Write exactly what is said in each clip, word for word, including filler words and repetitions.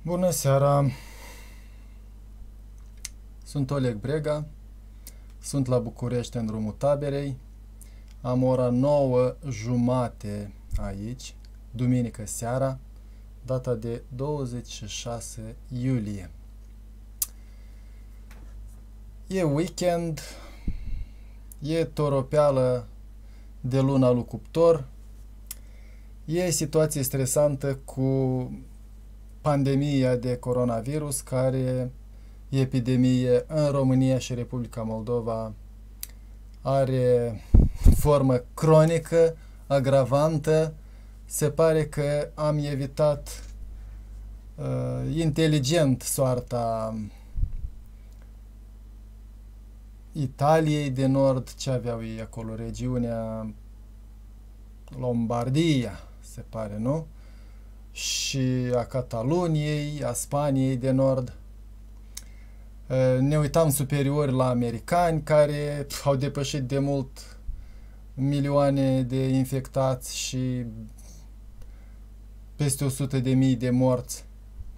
Bună seara! Sunt Oleg Brega, sunt la București în drumul taberei, am ora nouă jumate aici, duminică seara, data de douăzeci și șase iulie. E weekend, e toropeală de luna lui Cuptor, e situație stresantă cu pandemia de coronavirus, care epidemie în România și Republica Moldova are formă cronică, agravantă. Se pare că am evitat uh, inteligent soarta Italiei de Nord, ce aveau ei acolo, regiunea Lombardia, se pare, nu? Și a Cataluniei, a Spaniei de Nord. Ne uitam superiori la americani, care au depășit de mult milioane de infectați și peste o sută de mii de morți.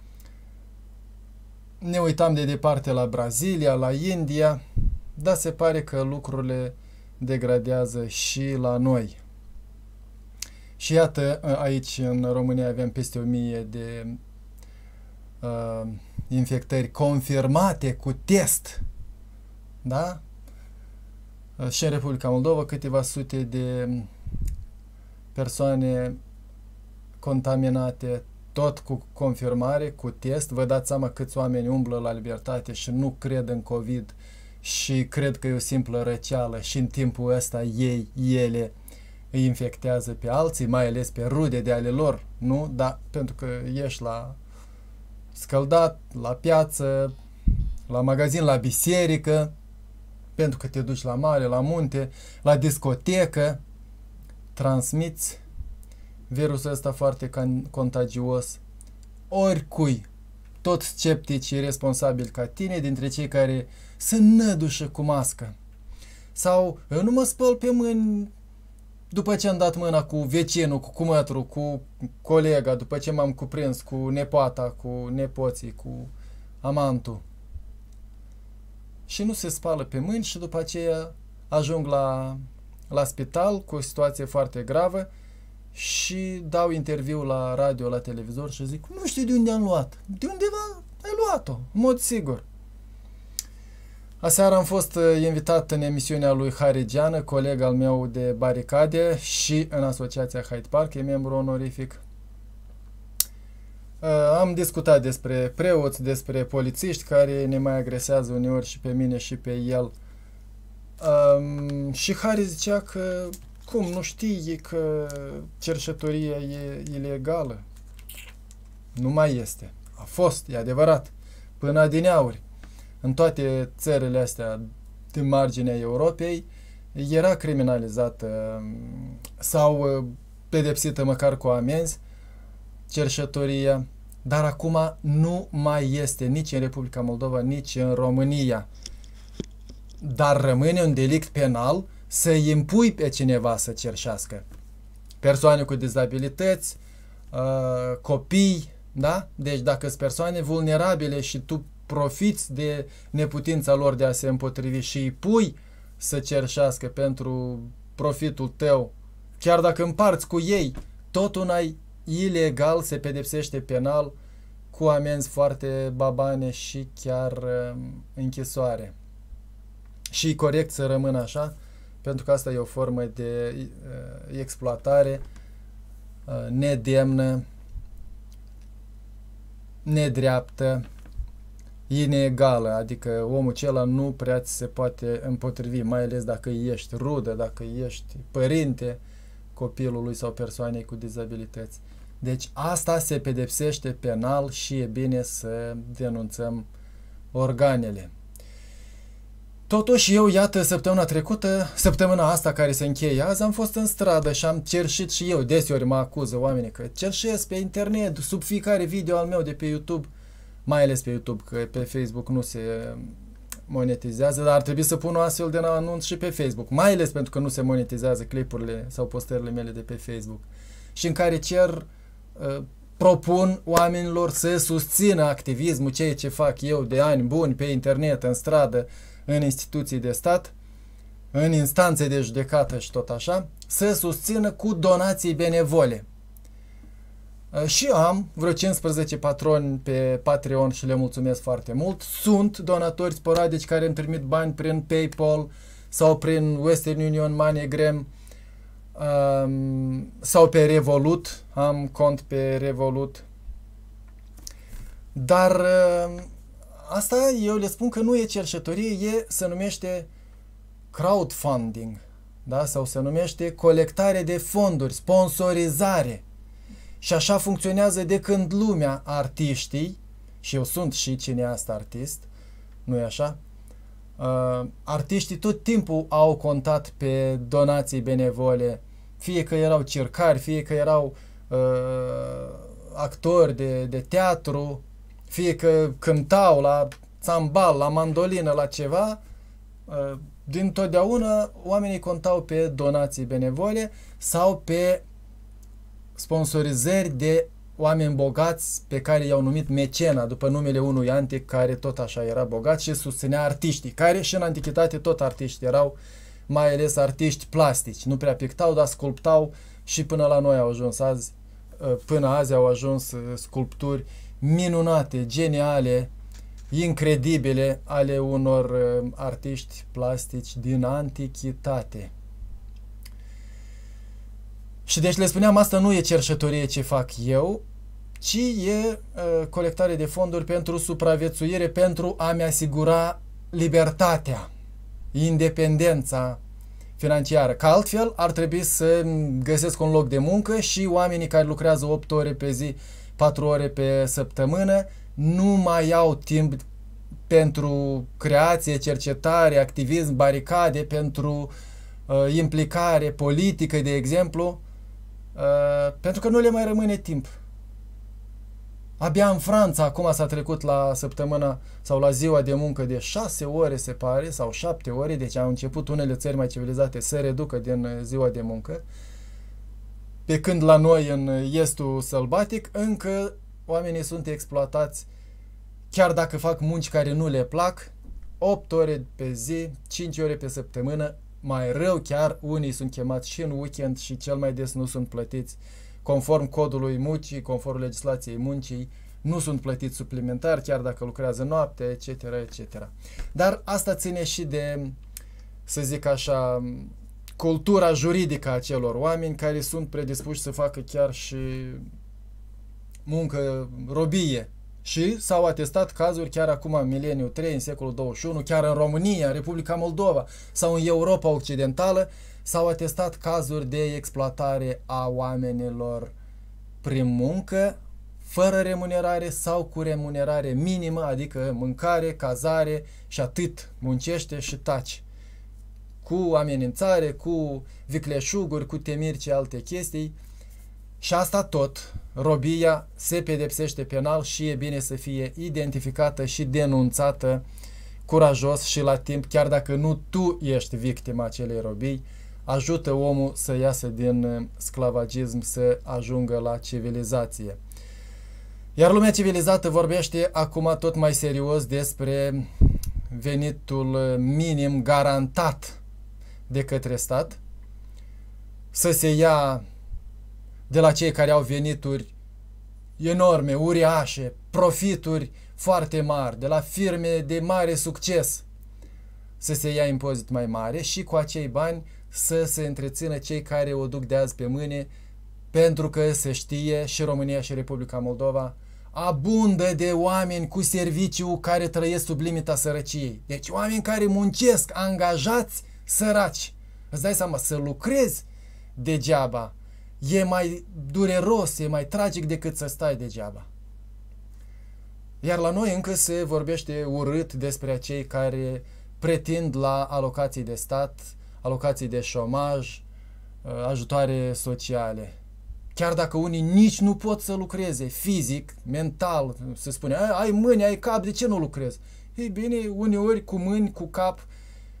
Ne uitam de departe la Brazilia, la India, dar se pare că lucrurile degradează și la noi. Și iată, aici în România avem peste o mie de uh, infectări confirmate cu test. Da? Uh, și în Republica Moldova câteva sute de persoane contaminate, tot cu confirmare, cu test. Vă dați seama câți oameni umblă la libertate și nu cred în COVID și cred că e o simplă răceală și în timpul ăsta ei, ele îi infectează pe alții, mai ales pe rude de ale lor, nu? Dar pentru că ești la scăldat, la piață, la magazin, la biserică, pentru că te duci la mare, la munte, la discotecă, transmiți virusul ăsta foarte contagios oricui, toți sceptici responsabili ca tine, dintre cei care se nădușă cu mască. Sau eu nu mă spăl pe mâini după ce am dat mâna cu vecinul, cu cumătru, cu colega, după ce m-am cuprins cu nepoata, cu nepoții, cu amantul. Și nu se spală pe mâini și după aceea ajung la, la spital cu o situație foarte gravă și dau interviu la radio, la televizor și zic, nu știu de unde am luat. De undeva ai luat-o, în mod sigur. Aseară am fost invitat în emisiunea lui Harry Geană, coleg al meu de baricade și în asociația Hyde Park, e membru onorific. Am discutat despre preoți, despre polițiști care ne mai agresează uneori și pe mine și pe el. Și Harry zicea că, cum, nu știi că cerșătoria e ilegală? Nu mai este. A fost, e adevărat, până adineauri. În toate țările astea din marginea Europei era criminalizată sau pedepsită măcar cu amenzi cerșătoria, dar acum nu mai este nici în Republica Moldova, nici în România. Dar rămâne un delict penal să îi impui pe cineva să cerșească. Persoane cu dizabilități, copii, da? Deci dacă sunt persoane vulnerabile și tu profiți de neputința lor de a se împotrivi și îi pui să cerșească pentru profitul tău, chiar dacă împarți cu ei, tot una ilegal, se pedepsește penal cu amenzi foarte babane și chiar uh, închisoare. Și e corect să rămână așa, pentru că asta e o formă de uh, exploatare uh, nedemnă, nedreaptă, inegală, adică omul acela nu prea ți se poate împotrivi, mai ales dacă ești rudă, dacă ești părinte copilului sau persoanei cu dizabilități. Deci asta se pedepsește penal și e bine să denunțăm organele. Totuși eu, iată, săptămâna trecută, săptămâna asta care se încheie azi, am fost în stradă și am cerșit și eu, deseori mă acuză oamenii că cerșesc pe internet, sub fiecare video al meu de pe YouTube, mai ales pe YouTube, că pe Facebook nu se monetizează, dar ar trebui să pun o astfel de anunț și pe Facebook, mai ales pentru că nu se monetizează clipurile sau postările mele de pe Facebook, și în care cer uh, propun oamenilor să susțină activismul, ceea ce fac eu de ani buni pe internet, în stradă, în instituții de stat, în instanțe de judecată și tot așa, să susțină cu donații benevole. Și am vreo cincisprezece patroni pe Patreon și le mulțumesc foarte mult. Sunt donatori sporadici care îmi trimit bani prin PayPal sau prin Western Union, MoneyGram um, sau pe Revolut. Am cont pe Revolut. Dar uh, asta eu le spun că nu e cerșătorie, e, se numește crowdfunding, da? Sau se numește colectare de fonduri, sponsorizare. Și așa funcționează de când lumea, artiștii, și eu sunt și cineast artist, nu-i așa? Uh, artiștii tot timpul au contat pe donații benevole, fie că erau circari, fie că erau uh, actori de, de teatru, fie că cântau la țambal, la mandolină, la ceva. Uh, din totdeauna oamenii contau pe donații benevole sau pe sponsorizări de oameni bogați pe care i-au numit mecena, după numele unui antic care tot așa era bogat și susținea artiștii, care și în antichitate tot artiști erau, mai ales artiști plastici. Nu prea pictau, dar sculptau și până la noi au ajuns azi, până azi au ajuns sculpturi minunate, geniale, incredibile ale unor artiști plastici din antichitate. Și deci le spuneam, asta nu e cerșătorie ce fac eu, ci e uh, colectare de fonduri pentru supraviețuire, pentru a-mi asigura libertatea, independența financiară. Că altfel ar trebui să găsesc un loc de muncă și oamenii care lucrează opt ore pe zi, patru ore pe săptămână, nu mai au timp pentru creație, cercetare, activism, baricade, pentru uh, implicare politică, de exemplu, Uh, pentru că nu le mai rămâne timp. Abia în Franța acum s-a trecut la săptămâna sau la ziua de muncă de șase ore, se pare, sau șapte ore, deci au început unele țări mai civilizate să reducă din ziua de muncă. Pe când la noi, în estul sălbatic, încă oamenii sunt exploatați, chiar dacă fac munci care nu le plac, opt ore pe zi, cinci ore pe săptămână. Mai rău chiar, unii sunt chemați și în weekend și cel mai des nu sunt plătiți conform codului muncii, conform legislației muncii, nu sunt plătiți suplimentar, chiar dacă lucrează noapte, et cetera, et cetera. Dar asta ține și de, să zic așa, cultura juridică a celor oameni care sunt predispuși să facă chiar și muncă, robie. Și s-au atestat cazuri chiar acum în mileniul trei, în secolul douăzeci și unu, chiar în România, în Republica Moldova sau în Europa Occidentală, s-au atestat cazuri de exploatare a oamenilor prin muncă, fără remunerare sau cu remunerare minimă, adică mâncare, cazare și atât, muncește și taci. Cu amenințare, cu vicleșuguri, cu temiri și alte chestii. Și asta tot, robia se pedepsește penal și e bine să fie identificată și denunțată curajos și la timp, chiar dacă nu tu ești victima acelei robii, ajută omul să iasă din sclavagism, să ajungă la civilizație. Iar lumea civilizată vorbește acum tot mai serios despre venitul minim garantat de către stat, să se ia de la cei care au venituri enorme, uriașe, profituri foarte mari, de la firme de mare succes, să se ia impozit mai mare și cu acei bani să se întrețină cei care o duc de azi pe mâine, pentru că se știe și România și Republica Moldova abundă de oameni cu serviciu care trăiesc sub limita sărăciei. Deci oameni care muncesc, angajați, săraci. Îți dai seama, să lucrezi degeaba e mai dureros, e mai tragic decât să stai degeaba. Iar la noi încă se vorbește urât despre acei care pretind la alocații de stat, alocații de șomaj, ajutoare sociale. Chiar dacă unii nici nu pot să lucreze fizic, mental, se spune, ai mâini, ai cap, de ce nu lucrezi? Ei bine, uneori cu mâini, cu cap,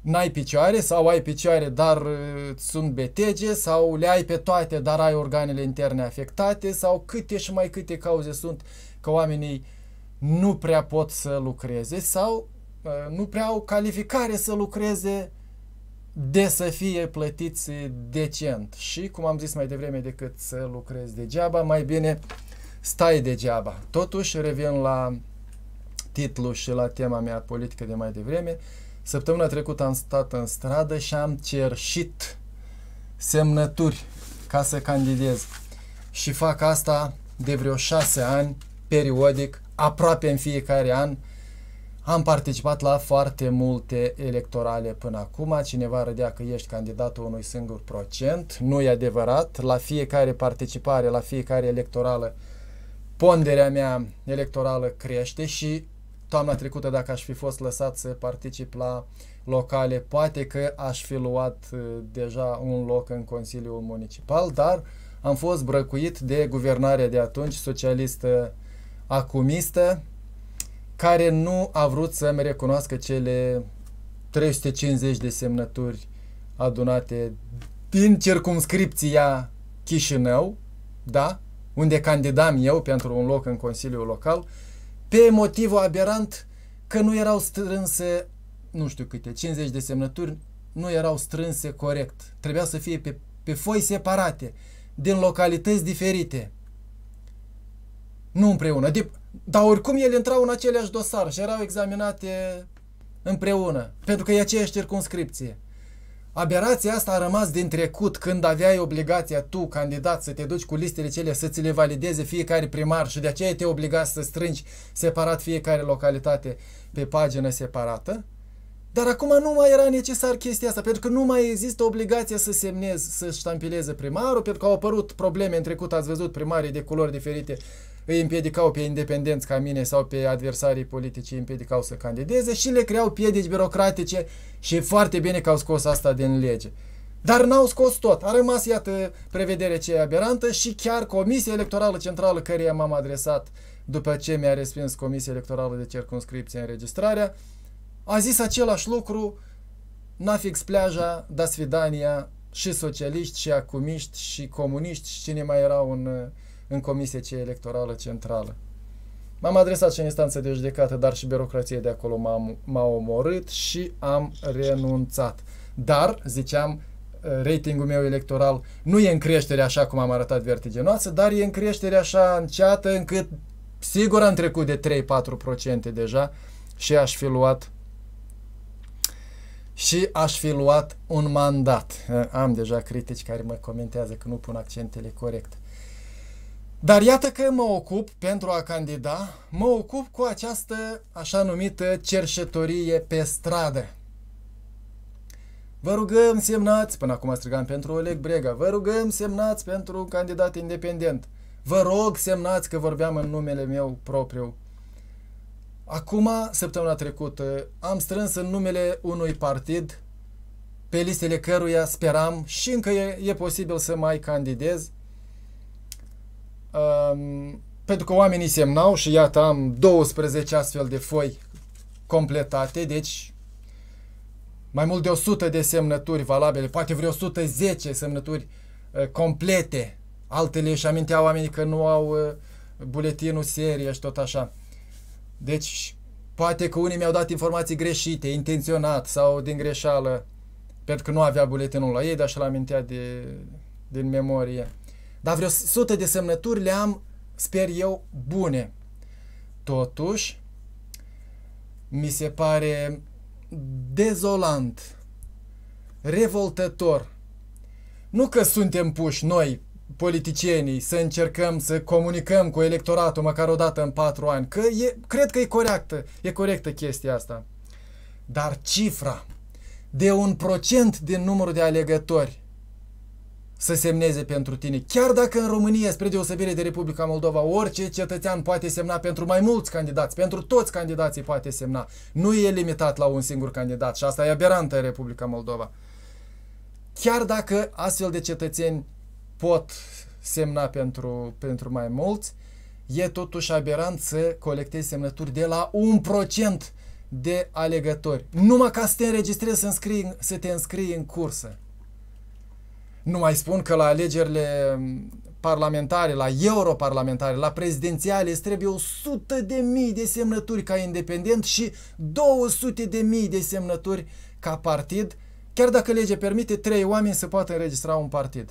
n-ai picioare sau ai picioare, dar uh, sunt betege, sau le ai pe toate, dar ai organele interne afectate, sau câte și mai câte cauze sunt că oamenii nu prea pot să lucreze sau uh, nu prea au calificare să lucreze de să fie plătiți decent. Și, cum am zis mai devreme, decât să lucrezi degeaba, mai bine stai degeaba. Totuși, revin la titlu și la tema mea politică de mai devreme. Săptămâna trecută am stat în stradă și am cerșit semnături ca să candidez. Și fac asta de vreo șase ani, periodic, aproape în fiecare an. Am participat la foarte multe electorale până acum. Cineva râdea că ești candidatul unui singur procent. Nu e adevărat. La fiecare participare, la fiecare electorală, ponderea mea electorală crește și toamna trecută, dacă aș fi fost lăsat să particip la locale, poate că aș fi luat uh, deja un loc în Consiliul Municipal, dar am fost brăcuit de guvernarea de atunci, socialistă acumistă, care nu a vrut să-mi recunoască cele trei sute cincizeci de semnături adunate din circumscripția Chișinău, da? Unde candidam eu pentru un loc în Consiliul Local, pe motivul aberant că nu erau strânse, nu știu câte, cincizeci de semnături, nu erau strânse corect. Trebuia să fie pe, pe foi separate, din localități diferite. Nu împreună. De, dar oricum ele intrau în aceleași dosar și erau examinate împreună, pentru că e aceeași circumscripție. Aberația asta a rămas din trecut, când aveai obligația tu, candidat, să te duci cu listele cele, să ți le valideze fiecare primar și de aceea te obliga să strângi separat fiecare localitate pe pagină separată. Dar acum nu mai era necesar chestia asta, pentru că nu mai există obligația să semnezi, să ștampileze primarul, pentru că au apărut probleme în trecut, ați văzut, primarii de culori diferite îi împiedicau pe independenți ca mine sau pe adversarii politici, îi împiedicau să candideze și le creau piedici birocratice și e foarte bine că au scos asta din lege. Dar n-au scos tot. A rămas, iată, prevedere ce e aberantă și chiar Comisia Electorală Centrală, căreia m-am adresat după ce mi-a respins Comisia Electorală de Circumscripție înregistrarea, a zis același lucru, nafix pleaja, da svidania, și socialiști, și acumiști, și comuniști, și cine mai erau în, în Comisia Electorală Centrală. M-am adresat și în instanță de judecată, dar și birocrația de acolo m-a omorât și am renunțat. Dar, ziceam, ratingul meu electoral nu e în creștere așa cum am arătat vertiginoasă, dar e în creștere așa înceată încât sigur am trecut de trei patru la sută deja și aș fi luat și aș fi luat un mandat. Am deja critici care mă comentează că nu pun accentele corect. Dar iată că mă ocup, pentru a candida, mă ocup cu această așa numită cerșetorie pe stradă. Vă rugăm semnați, până acum strigam pentru Oleg Brega, vă rugăm semnați pentru un candidat independent. Vă rog semnați, că vorbeam în numele meu propriu. Acum, săptămâna trecută, am strâns în numele unui partid pe listele căruia speram și încă e, e posibil să mai candidez. Um, pentru că oamenii semnau și iată am douăsprezece astfel de foi completate, deci mai mult de o sută de semnături valabile, poate vreo o sută zece semnături uh, complete. Altele își aminteau oamenii că nu au uh, buletinul serie și tot așa. Deci, poate că unii mi-au dat informații greșite, intenționat sau din greșeală, pentru că nu avea buletinul la ei, dar și-l amintea de, din memorie. Dar vreo sută de semnături le am, sper eu, bune. Totuși, mi se pare dezolant, revoltător. Nu că suntem puși noi, politicienii, să încercăm să comunicăm cu electoratul măcar o dată în patru ani, că e, cred că e corectă, e corectă chestia asta. Dar cifra de un procent din numărul de alegători să semneze pentru tine, chiar dacă în România, spre deosebire de Republica Moldova, orice cetățean poate semna pentru mai mulți candidați, pentru toți candidații poate semna. Nu e limitat la un singur candidat și asta e aberantă în Republica Moldova. Chiar dacă astfel de cetățeni pot semna pentru, pentru mai mulți, e totuși aberant să colectezi semnături de la un procent de alegători. Numai ca să te înregistrezi să, înscrii, să te înscrii în cursă. Nu mai spun că la alegerile parlamentare, la europarlamentare, la prezidențiale îți trebuie o sută de mii de semnături ca independent și două sute de mii de semnături ca partid, chiar dacă legea permite trei oameni să poată înregistra un partid.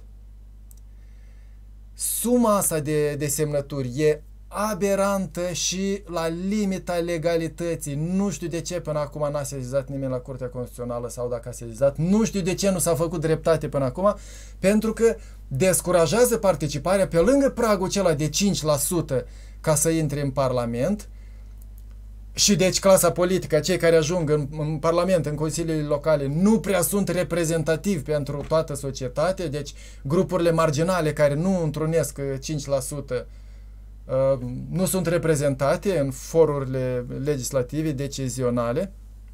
Suma asta de, de semnături e aberantă și la limita legalității. Nu știu de ce până acum n-a sesizat nimeni la Curtea Constituțională sau dacă a sesizat. Nu știu de ce nu s-a făcut dreptate până acum, pentru că descurajează participarea pe lângă pragul acela de cinci la sută ca să intre în Parlament. Și deci clasa politică, cei care ajung în, în Parlament, în consiliile locale, nu prea sunt reprezentativi pentru toată societatea, deci grupurile marginale care nu întrunesc cinci la sută uh, nu sunt reprezentate în forurile legislative, decizionale.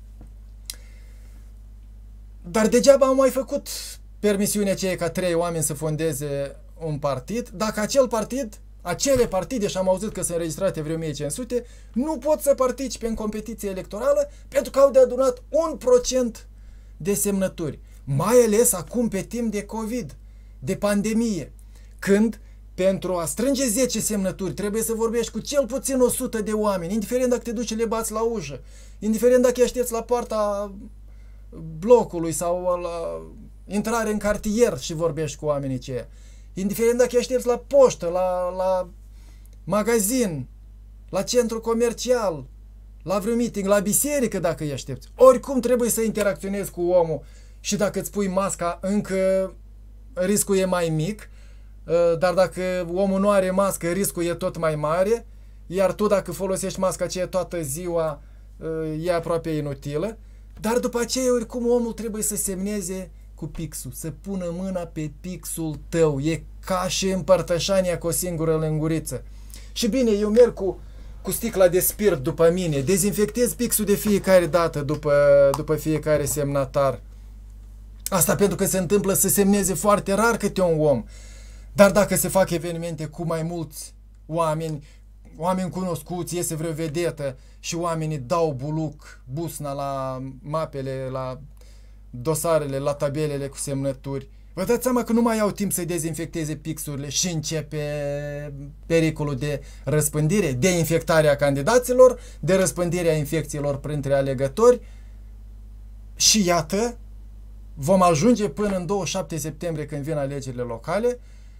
Dar degeaba au mai făcut permisiunea aceea ca trei oameni să fondeze un partid, dacă acel partid, acele partide, și am auzit că sunt înregistrate vreo o mie cinci sute, nu pot să participe în competiție electorală pentru că au de adunat un procent de semnături. Mai ales acum pe timp de COVID, de pandemie, când pentru a strânge zece semnături trebuie să vorbești cu cel puțin o sută de oameni, indiferent dacă te duci și le bați la ușă, indiferent dacă îi aștepți la poarta blocului sau la intrare în cartier și vorbești cu oamenii aceia. Indiferent dacă îi aștepți la poștă, la, la magazin, la centru comercial, la vreun meeting, la biserică dacă îi aștepți. Oricum trebuie să interacționezi cu omul și dacă îți pui masca, încă riscul e mai mic, dar dacă omul nu are mască, riscul e tot mai mare, iar tu dacă folosești masca aceea toată ziua, e aproape inutilă. Dar după aceea, oricum, omul trebuie să semneze cu pixul, să pună mâna pe pixul tău. E ca și împărtășania cu o singură lânguriță. Și bine, eu merg cu, cu sticla de spirit după mine, dezinfectez pixul de fiecare dată după, după fiecare semnatar. Asta pentru că se întâmplă să semneze foarte rar câte un om. Dar dacă se fac evenimente cu mai mulți oameni, oameni cunoscuți, iese vreo vedetă și oamenii dau buluc, busna la mapele, la dosarele, la tabelele cu semnături, vă dați seama că nu mai au timp să dezinfecteze pixurile și începe pericolul de răspândire, de infectarea candidaților, de răspândirea infecțiilor printre alegători. Și iată, vom ajunge până în douăzeci și șapte septembrie, când vin alegerile locale,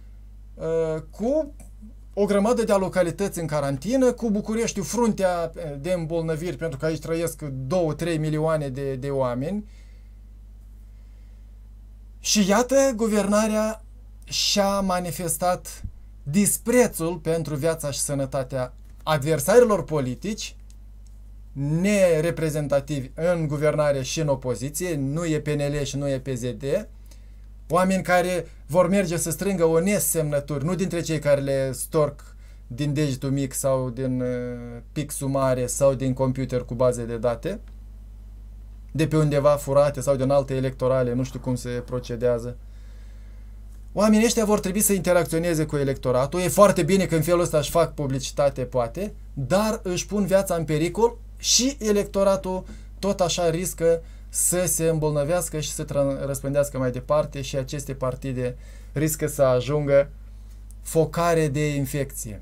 cu o grămadă de localități în carantină, cu Bucureștiul fruntea de îmbolnăviri, pentru că aici trăiesc două trei milioane de, de oameni. Și iată, guvernarea și-a manifestat disprețul pentru viața și sănătatea adversarilor politici, nereprezentativi în guvernare și în opoziție, nu e P N L și nu e P Z D, oameni care vor merge să strângă onest semnături, nu dintre cei care le storc din degetul mic sau din uh, pixul mare sau din computer cu baze de date, de pe undeva furate sau din alte electorale, nu știu cum se procedează. Oamenii ăștia vor trebui să interacționeze cu electoratul. E foarte bine că în felul ăsta își fac publicitate, poate, dar își pun viața în pericol și electoratul tot așa riscă să se îmbolnăvească și să răspândească mai departe și aceste partide riscă să ajungă focare de infecție.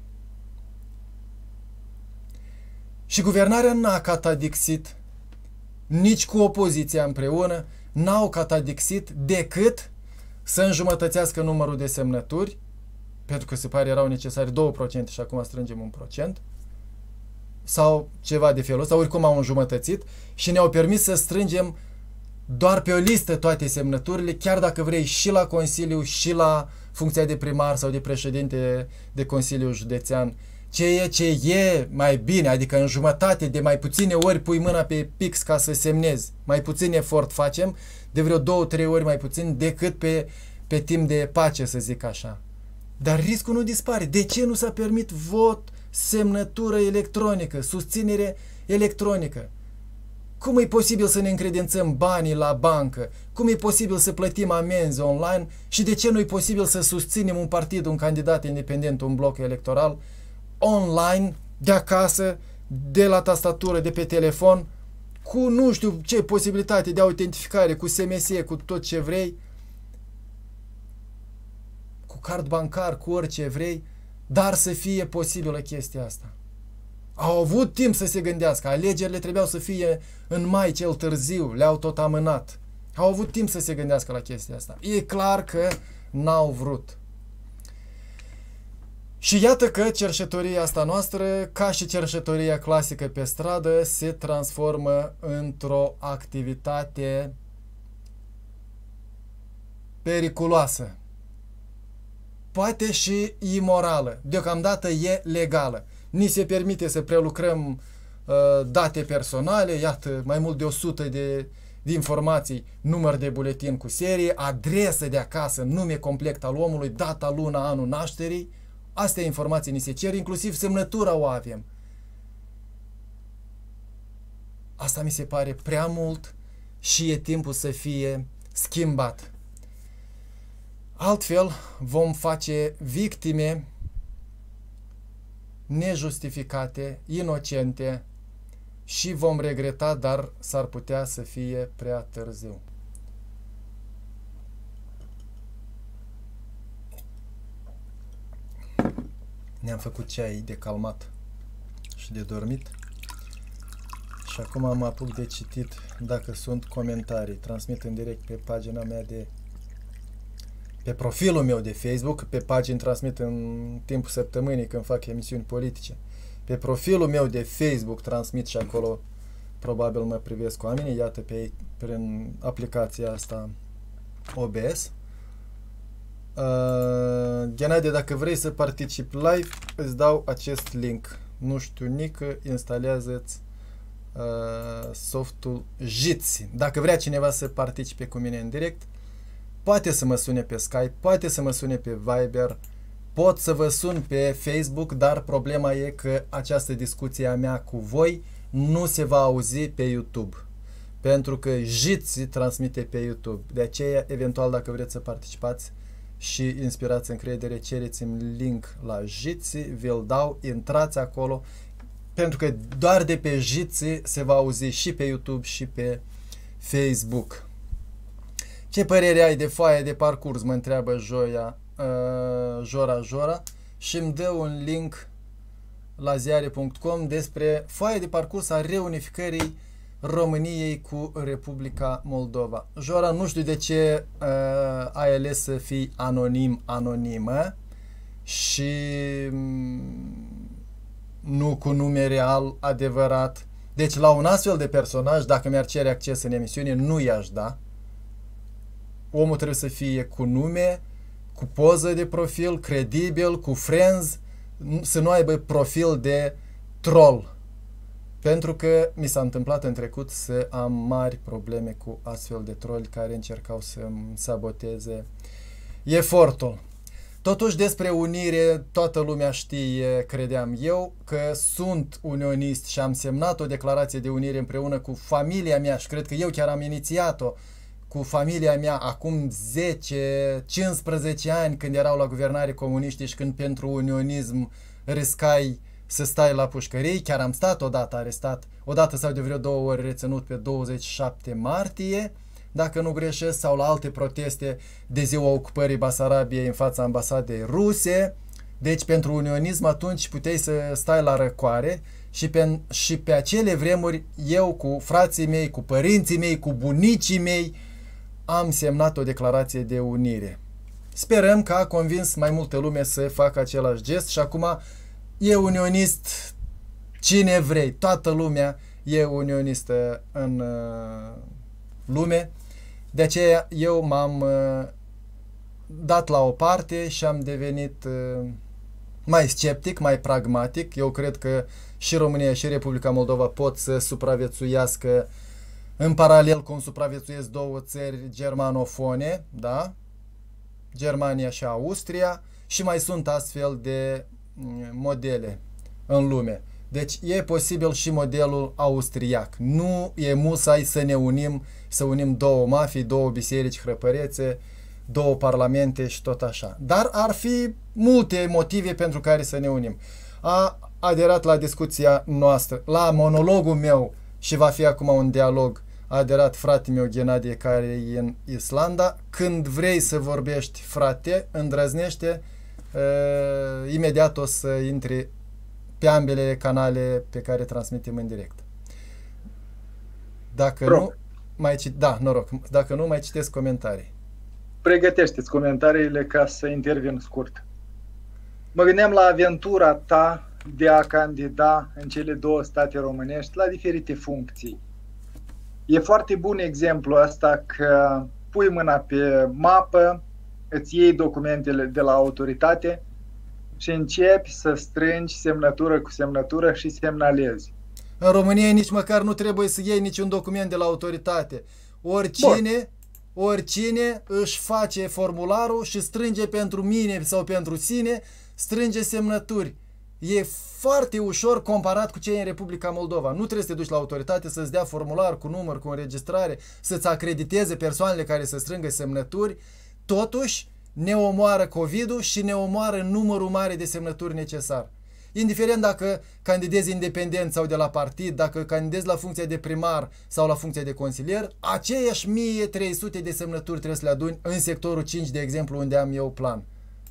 Și guvernarea n-a catadixit, nici cu opoziția împreună, n-au catadixit decât să înjumătățească numărul de semnături, pentru că se pare erau necesari două la sută și acum strângem un procent, sau ceva de felul ăsta, oricum au înjumătățit și ne-au permis să strângem doar pe o listă toate semnăturile, chiar dacă vrei și la Consiliu și la funcția de primar sau de președinte de Consiliu Județean. Ce e, ce e mai bine, adică în jumătate de mai puține ori pui mâna pe pix ca să semnezi, mai puțin efort facem, de vreo două, trei ori mai puțin decât pe, pe timp de pace, să zic așa. Dar riscul nu dispare. De ce nu s-a permit vot, semnătură electronică, susținere electronică? Cum e posibil să ne încredințăm banii la bancă? Cum e posibil să plătim amenzi online? Și de ce nu e posibil să susținem un partid, un candidat independent, un bloc electoral online, de acasă, de la tastatură, de pe telefon, cu nu știu ce posibilitate de autentificare, cu S M S, cu tot ce vrei, cu card bancar, cu orice vrei, dar să fie posibilă chestia asta. Au avut timp să se gândească. Alegerile trebuiau să fie în mai cel târziu, le-au tot amânat. Au avut timp să se gândească la chestia asta. E clar că n-au vrut. Și iată că cerșetoria asta noastră, ca și cerșetoria clasică pe stradă, se transformă într-o activitate periculoasă. Poate și imorală. Deocamdată e legală. Ni se permite să prelucrăm uh, date personale, iată, mai mult de o sută de, de informații, număr de buletin cu serie, adresă de acasă, nume complet al omului, data, luna, anul nașterii. Astea informații ni se cer, inclusiv semnătura o avem. Asta mi se pare prea mult și e timpul să fie schimbat. Altfel vom face victime nejustificate, inocente și vom regreta, dar s-ar putea să fie prea târziu. Ne-am făcut ceai de calmat și de dormit și acum mă apuc de citit dacă sunt comentarii. Transmit în direct pe pagina mea de pe profilul meu de Facebook, pe pagini transmit în timpul săptămânii când fac emisiuni politice. Pe profilul meu de Facebook transmit și acolo probabil mă privesc oamenii, iată pe prin aplicația asta O B S. Uh, Ghenadie, dacă vrei să participi live, îți dau acest link. Nu știu, Nică, instalează-ți uh, softul Jitsi. Dacă vrea cineva să participe cu mine în direct, poate să mă sune pe Skype, poate să mă sune pe Viber, pot să vă sun pe Facebook, dar problema e că această discuție a mea cu voi nu se va auzi pe YouTube. Pentru că Jitsi transmite pe YouTube. De aceea, eventual, dacă vreți să participați și inspirați încredere, cereți-mi link la Jitsi, vi-l dau, intrați acolo, pentru că doar de pe Jitsi se va auzi și pe YouTube și pe Facebook. Ce părere ai de foaia de parcurs, mă întreabă Joia, uh, Jora Jora, și îmi dă un link la ziare punct com despre foaia de parcurs a reunificării României cu Republica Moldova. Jora, nu știu de ce uh, ai ales să fii anonim, anonimă și nu cu nume real, adevărat. Deci la un astfel de personaj, dacă mi-ar cere acces în emisiune, nu i-aș da. Omul trebuie să fie cu nume, cu poză de profil, credibil, cu friends, să nu aibă profil de troll. Pentru că mi s-a întâmplat în trecut să am mari probleme cu astfel de troli care încercau să-mi saboteze efortul. Totuși, despre unire, toată lumea știe, credeam eu, că sunt unionist și am semnat o declarație de unire împreună cu familia mea și cred că eu chiar am inițiat-o cu familia mea acum zece cincisprezece ani, când erau la guvernare comuniștii și când pentru unionism riscai să stai la pușcării. Chiar am stat odată arestat, odată sau de vreo două ori reținut pe douăzeci și șapte martie, dacă nu greșesc, sau la alte proteste de ziua ocupării Basarabiei în fața ambasadei ruse. Deci pentru unionism atunci puteai să stai la răcoare și pe, și pe acele vremuri eu cu frații mei, cu părinții mei, cu bunicii mei am semnat o declarație de unire. Sperăm că a convins mai multă lume să facă același gest și acum e unionist cine vrei. Toată lumea e unionistă în uh, lume. De aceea eu m-am uh, dat la o parte și am devenit uh, mai sceptic, mai pragmatic. Eu cred că și România și Republica Moldova pot să supraviețuiască în paralel cum supraviețuiesc două țări germanofone, da? Germania și Austria, și mai sunt astfel de modele în lume. Deci e posibil și modelul austriac. Nu e musai să ne unim, să unim două mafii, două biserici hrăpărețe, două parlamente și tot așa. Dar ar fi multe motive pentru care să ne unim. A aderat la discuția noastră, la monologul meu și va fi acum un dialog. A aderat fratele meu Ghenadie, care e în Islanda. Când vrei să vorbești, frate, îndrăznește, uh, imediat o să intri pe ambele canale pe care transmitem în direct. Dacă Pro. nu, mai cit da, noroc. Dacă nu, mai citesc comentarii. Pregătește-ți comentariile ca să intervin scurt. Mă gândeam la aventura ta de a candida în cele două state românești la diferite funcții. E foarte bun exemplu asta că pui mâna pe mapă, îți iei documentele de la autoritate și începi să strângi semnătură cu semnătură și semnalezi. În România nici măcar nu trebuie să iei niciun document de la autoritate. Oricine, Bun. oricine își face formularul și strânge pentru mine sau pentru sine, strânge semnături. E foarte ușor comparat cu cei în Republica Moldova. Nu trebuie să te duci la autoritate să-ți dea formular cu număr, cu înregistrare, să-ți acrediteze persoanele care să strângă semnături. Totuși, ne omoară COVID-ul și ne omoară numărul mare de semnături necesar. Indiferent dacă candidezi independent sau de la partid, dacă candidezi la funcția de primar sau la funcția de consilier, aceiași o mie trei sute de semnături trebuie să le aduni în sectorul cinci, de exemplu, unde am eu plan.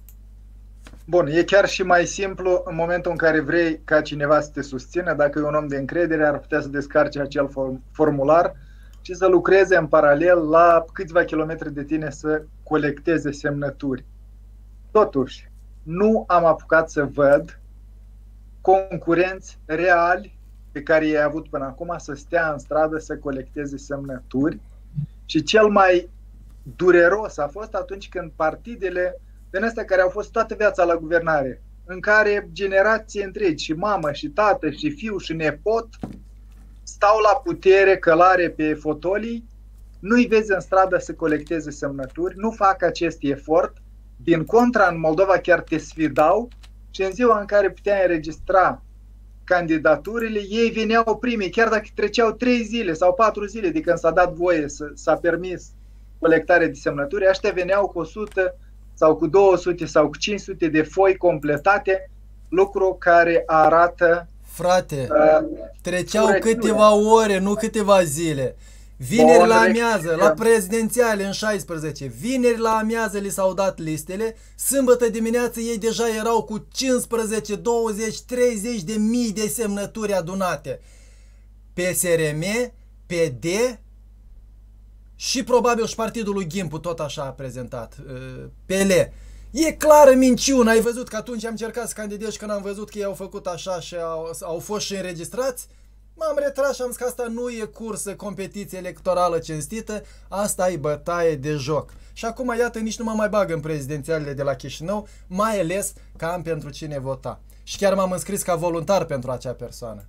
Bun, e chiar și mai simplu în momentul în care vrei ca cineva să te susțină, dacă e un om de încredere, ar putea să descarce acel formular și să lucreze în paralel la câțiva kilometri de tine să colecteze semnături. Totuși, nu am apucat să văd concurenți reali pe care i-ai avut până acum să stea în stradă să colecteze semnături și cel mai dureros a fost atunci când partidele din astea care au fost toată viața la guvernare, în care generații întregi, și mamă, și tată, și fiu, și nepot, stau la putere, călare pe fotolii, nu-i vezi în stradă să colecteze semnături, nu fac acest efort, din contra în Moldova chiar te sfidau și în ziua în care puteai înregistra candidaturile, ei veneau primii, chiar dacă treceau trei zile sau patru zile de când s-a dat voie, să, s-a permis colectarea de semnături, ăștia veneau cu o sută sau cu două sute sau cu cinci sute de foi completate, lucru care arată... Frate, uh, treceau câteva ore, nu câteva zile. Vineri Bun, la amiază, la prezidențiale în șaisprezece, vineri la amiază li s-au dat listele, sâmbătă dimineață ei deja erau cu cincisprezece, douăzeci, treizeci de mii de semnături adunate. P S R M, P D și probabil și partidul lui Ghimpu tot așa a prezentat, P L. E clară minciună, ai văzut că atunci am încercat să candidez și când am văzut că ei au făcut așa și au, au fost și înregistrați, m-am retras și am zis că asta nu e cursă, competiție electorală cinstită, asta e bătaie de joc. Și acum, iată, nici nu mă mai bag în prezidențialele de la Chișinău, mai ales că am pentru cine vota. Și chiar m-am înscris ca voluntar pentru acea persoană.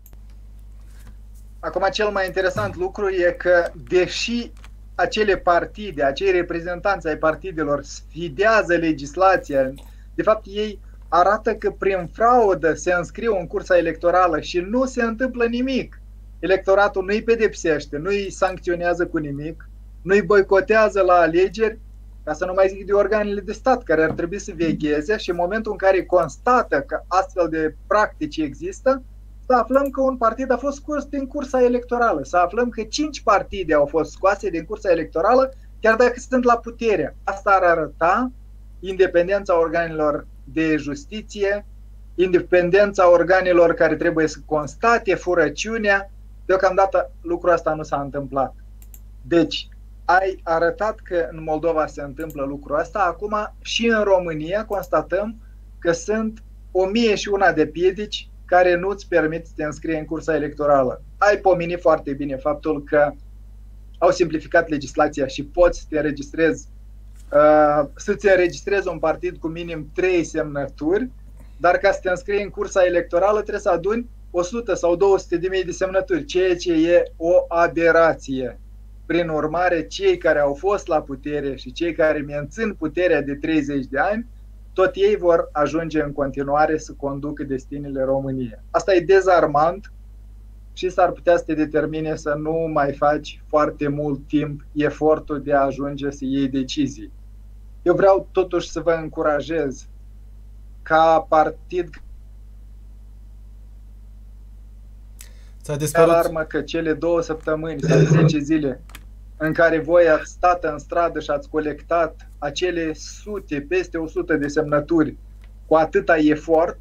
Acum, cel mai interesant lucru e că, deși acele partide, acei reprezentanți ai partidelor sfidează legislația, de fapt ei arată că prin fraudă se înscriu în cursa electorală și nu se întâmplă nimic. Electoratul nu îi pedepsește, nu îi sancționează cu nimic, nu îi boicotează la alegeri, ca să nu mai zic de organele de stat care ar trebui să vegheze, și în momentul în care constată că astfel de practici există, să aflăm că un partid a fost scos din cursa electorală, să aflăm că cinci partide au fost scoase din cursa electorală, chiar dacă sunt la putere. Asta ar arăta independența organelor de justiție, independența organelor care trebuie să constate furăciunea. Deocamdată lucrul ăsta nu s-a întâmplat. Deci, ai arătat că în Moldova se întâmplă lucrul ăsta. Acum și în România constatăm că sunt o mie și una de piedici care nu-ți permit să te înscrii în cursa electorală. Ai pomenit foarte bine faptul că au simplificat legislația și poți să te înregistrezi, uh, să-ți înregistrezi un partid cu minim trei semnături, dar ca să te înscrii în cursa electorală trebuie să aduni o sută sau două sute de mii de semnături, ceea ce e o aberație. Prin urmare, cei care au fost la putere și cei care mențin puterea de treizeci de ani, tot ei vor ajunge în continuare să conducă destinele României. Asta e dezarmant și s-ar putea să te determine să nu mai faci foarte mult timp efortul de a ajunge să iei decizii. Eu vreau totuși să vă încurajez ca partid. S-a dispărut. Alarmă că cele două săptămâni sau zece zile în care voi ați stat în stradă și ați colectat acele sute, peste o sută de semnături cu atâta efort,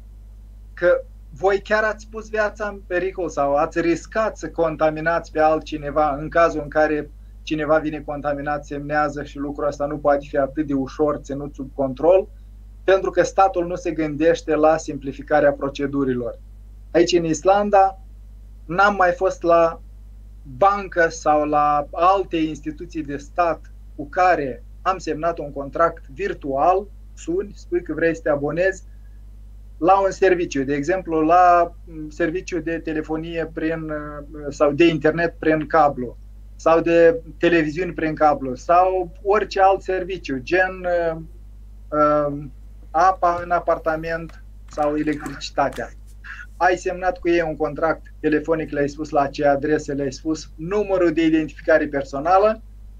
că voi chiar ați pus viața în pericol sau ați riscat să contaminați pe altcineva în cazul în care cineva vine contaminat, semnează și lucrul ăsta nu poate fi atât de ușor ținut sub control, pentru că statul nu se gândește la simplificarea procedurilor. Aici în Islanda n-am mai fost la bancă sau la alte instituții de stat cu care am semnat un contract virtual, suni, spui că vrei să te abonezi la un serviciu, de exemplu la serviciu de telefonie prin, sau de internet prin cablu sau de televiziuni prin cablu sau orice alt serviciu, gen uh, apa în apartament sau electricitatea. Ai semnat cu ei un contract telefonic, le-ai spus la ce adrese, le-ai spus numărul de identificare personală,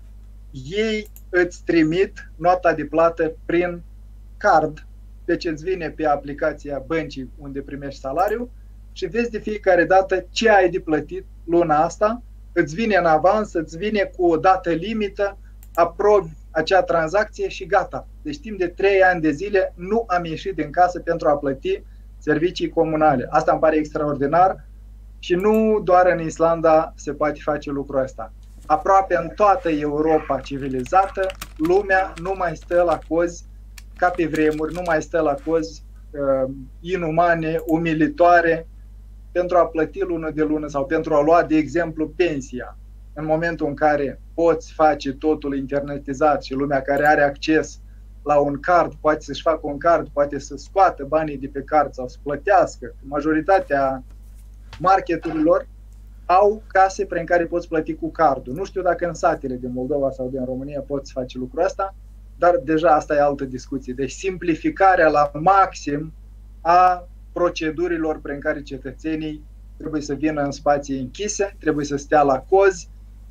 ei îți trimit nota de plată prin card, deci îți vine pe aplicația băncii unde primești salariu și vezi de fiecare dată ce ai de plătit luna asta, îți vine în avans, îți vine cu o dată limită, aprobi acea tranzacție și gata. Deci timp de trei ani de zile nu am ieșit din casă pentru a plăti servicii comunale. Asta îmi pare extraordinar și nu doar în Islanda se poate face lucrul ăsta. Aproape în toată Europa civilizată, lumea nu mai stă la cozi ca pe vremuri, nu mai stă la cozi uh, inumane, umilitoare pentru a plăti lună de lună sau pentru a lua, de exemplu, pensia. În momentul în care poți face totul internetizat și lumea care are acces la un card poate să-și facă un card, poate să scoată banii de pe card sau să plătească. Majoritatea marketurilor au case prin care poți plăti cu cardul. Nu știu dacă în satele din Moldova sau din România poți face lucrul ăsta, dar deja asta e altă discuție. Deci simplificarea la maxim a procedurilor prin care cetățenii trebuie să vină în spații închise, trebuie să stea la cozi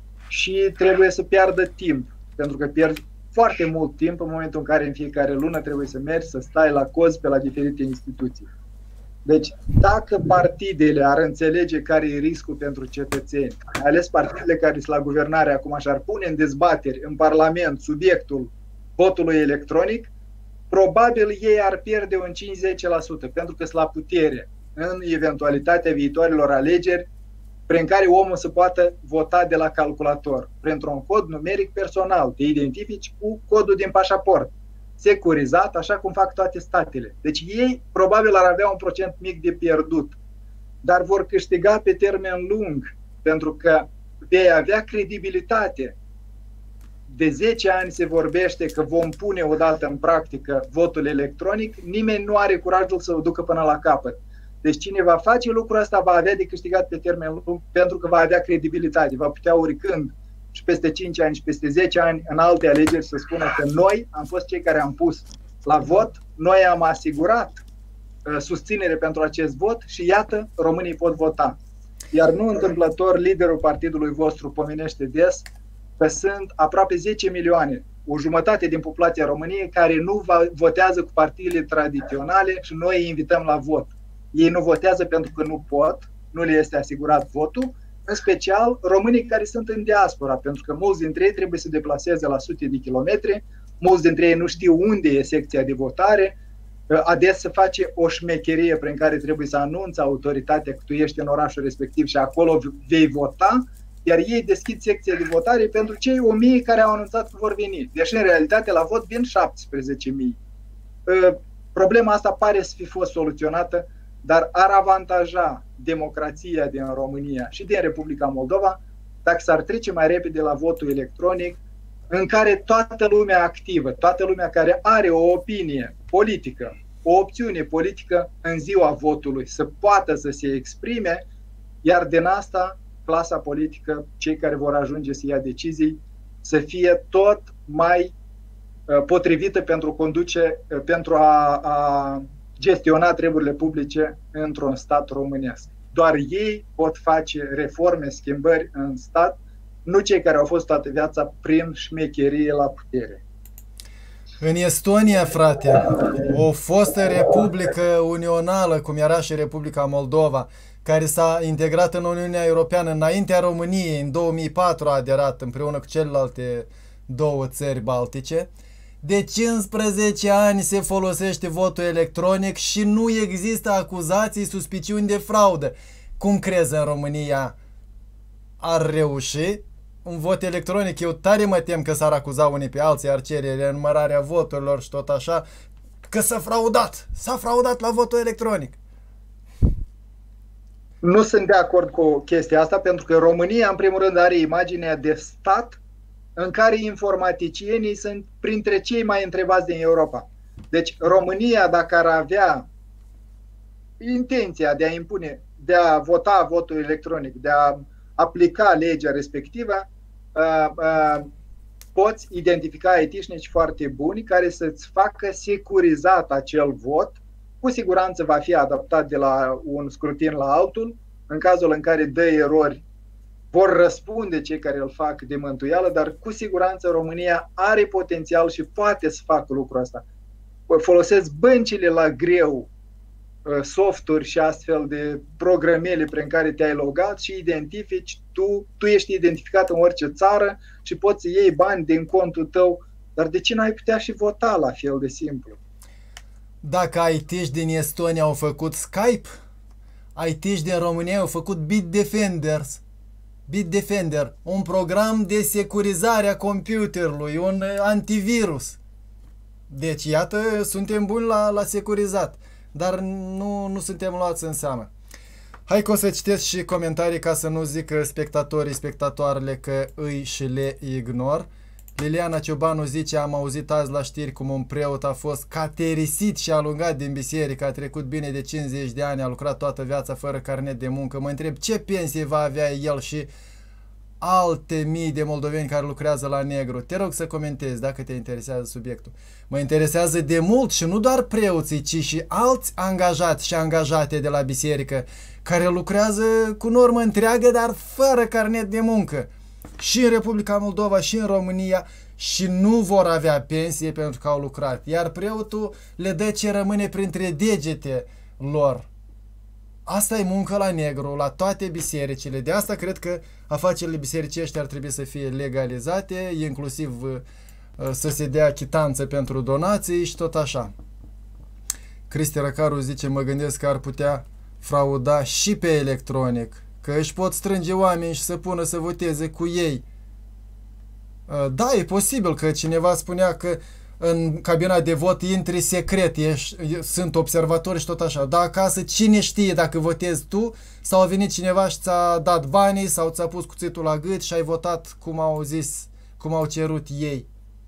și trebuie să piardă timp, pentru că pierd foarte mult timp în momentul în care în fiecare lună trebuie să mergi, să stai la cozi pe la diferite instituții. Deci, dacă partidele ar înțelege care e riscul pentru cetățeni, mai ales partidele care sunt la guvernare acum și ar pune în dezbateri în Parlament subiectul votului electronic, probabil ei ar pierde un cinci-zece la sută, pentru că sunt la putere în eventualitatea viitoarelor alegeri prin care omul să poată vota de la calculator, printr-un cod numeric personal, te identifici cu codul din pașaport, securizat, așa cum fac toate statele. Deci ei probabil ar avea un procent mic de pierdut, dar vor câștiga pe termen lung, pentru că vei avea credibilitate. De zece ani se vorbește că vom pune odată în practică votul electronic, nimeni nu are curajul să o ducă până la capăt. Deci cine va face lucrul ăsta va avea de câștigat pe termen lung, pentru că va avea credibilitate, va putea oricând și peste cinci ani și peste zece ani în alte alegeri să spună că noi am fost cei care am pus la vot, noi am asigurat uh, susținere pentru acest vot și iată, românii pot vota. Iar nu întâmplător, liderul partidului vostru pomenește des că sunt aproape zece milioane, o jumătate din populația României care nu votează cu partiile tradiționale și noi îi invităm la vot. Ei nu votează pentru că nu pot, nu le este asigurat votul, în special românii care sunt în diaspora, pentru că mulți dintre ei trebuie să deplaseze la sute de kilometri, mulți dintre ei nu știu unde e secția de votare, adesea se face o șmecherie prin care trebuie să anunți autoritatea că tu ești în orașul respectiv și acolo vei vota, iar ei deschid secția de votare pentru cei o mie care au anunțat că vor veni. Deși în realitate la vot vin șaptesprezece mii. Problema asta pare să fi fost soluționată, dar ar avantaja democrația din România și din Republica Moldova dacă s-ar trece mai repede la votul electronic, în care toată lumea activă, toată lumea care are o opinie politică, o opțiune politică în ziua votului să poată să se exprime, iar din asta clasa politică, cei care vor ajunge să ia decizii, să fie tot mai potrivită pentru, conduce, pentru a, a gestiona treburile publice într-un stat românesc. Doar ei pot face reforme, schimbări în stat, nu cei care au fost toată viața prin șmecherie la putere. În Estonia, frate, o fostă republică unională, cum era și Republica Moldova, care s-a integrat în Uniunea Europeană înaintea României, în două mii patru a aderat împreună cu celelalte două țări baltice. De cincisprezece ani se folosește votul electronic și nu există acuzații, suspiciuni de fraudă. Cum crezi în România ar reuși un vot electronic? Eu tare mă tem că s-ar acuza unii pe alții, ar cere renumărarea voturilor și tot așa, că s-a fraudat, s-a fraudat la votul electronic. Nu sunt de acord cu chestia asta, pentru că România, în primul rând, are imaginea de stat în care informaticienii sunt printre cei mai întrebați din Europa. Deci România, dacă ar avea intenția de a impune, de a vota votul electronic, de a aplica legea respectivă, uh, uh, poți identifica aitișnici foarte buni care să-ți facă securizat acel vot. Cu siguranță va fi adaptat de la un scrutin la altul. În cazul în care dă erori, vor răspunde cei care îl fac de mântuială, dar cu siguranță România are potențial și poate să facă lucrul ăsta. Folosesc băncile la greu softuri și astfel de programele prin care te-ai logat și identifici, tu, tu ești identificat în orice țară și poți să iei bani din contul tău, dar de ce n-ai putea și vota la fel de simplu? Dacă I T-și din Estonia au făcut Skype, I T-și din România au făcut Bitdefenders. Bitdefender, un program de securizare a computerului, un antivirus. Deci, iată, suntem buni la, la securizat, dar nu, nu suntem luați în seamă. Hai că o să citesc și comentarii ca să nu zică spectatorii, spectatoarele că îi și le ignor. Liliana Ciobanu zice: am auzit azi la știri cum un preot a fost caterisit și alungat din biserică, a trecut bine de cincizeci de ani, a lucrat toată viața fără carnet de muncă. Mă întreb ce pensie va avea el și alte mii de moldoveni care lucrează la negru. Te rog să comentezi dacă te interesează subiectul. Mă interesează de mult și nu doar preoții, ci și alți angajați și angajate de la biserică care lucrează cu normă întreagă, dar fără carnet de muncă. Și în Republica Moldova și în România, și nu vor avea pensie pentru că au lucrat. Iar preotul le dă ce rămâne printre degete lor. Asta e muncă la negru, la toate bisericile. De asta cred că afacerile bisericești ar trebui să fie legalizate, inclusiv să se dea chitanță pentru donații și tot așa. Cristi Răcaru zice: mă gândesc că ar putea frauda și pe electronic, că își pot strânge oameni și să pună să voteze cu ei. Da, e posibil că cineva spunea că în cabina de vot intri secret, ești, sunt observatori și tot așa. Dar acasă cine știe dacă votezi tu sau a venit cineva și ți-a dat banii sau ți-a pus cuțitul la gât și ai votat cum au zis, cum au cerut ei.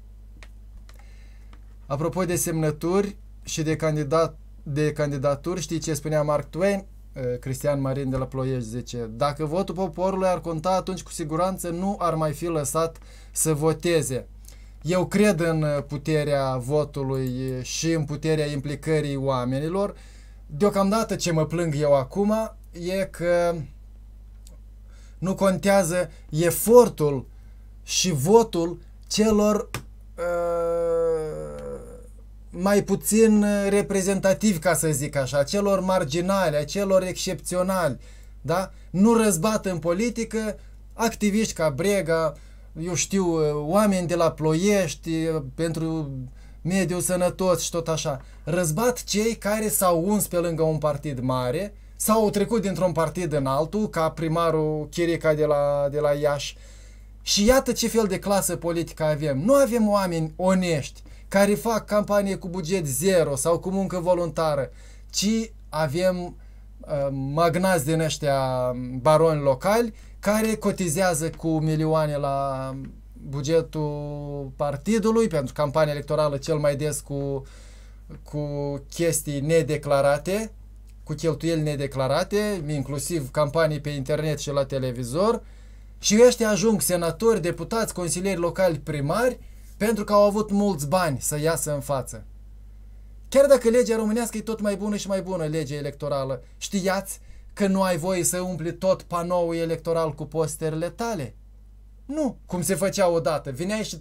Apropo de semnături și de, candidat, de candidaturi, știi ce spunea Mark Twain? Cristian Marin de la Ploiești zice: dacă votul poporului ar conta, atunci cu siguranță nu ar mai fi lăsat să voteze. Eu cred în puterea votului și în puterea implicării oamenilor. Deocamdată ce mă plâng eu acum e că nu contează efortul și votul celor uh, mai puțin reprezentativi, ca să zic așa, celor marginali, celor excepționali, da? Nu răzbat în politică activiști ca Brega, eu știu, oameni de la Ploiești pentru mediul sănătos și tot așa. Răzbat cei care s-au uns pe lângă un partid mare sau au trecut dintr-un partid în altul, ca primarul Chirica de la, de la Iași. Și iată ce fel de clasă politică avem. Nu avem oameni onești care fac campanie cu buget zero sau cu muncă voluntară, ci avem uh, magnați din ăștia baroni locali care cotizează cu milioane la bugetul partidului pentru campania electorală, cel mai des cu, cu chestii nedeclarate, cu cheltuieli nedeclarate, inclusiv campanii pe internet și la televizor, și ăștia ajung senatori, deputați, consilieri locali, primari, pentru că au avut mulți bani să iasă în față. Chiar dacă legea românească e tot mai bună și mai bună, legea electorală, știați că nu ai voie să umpli tot panoul electoral cu posterele tale? Nu, cum se făcea odată. Vineai și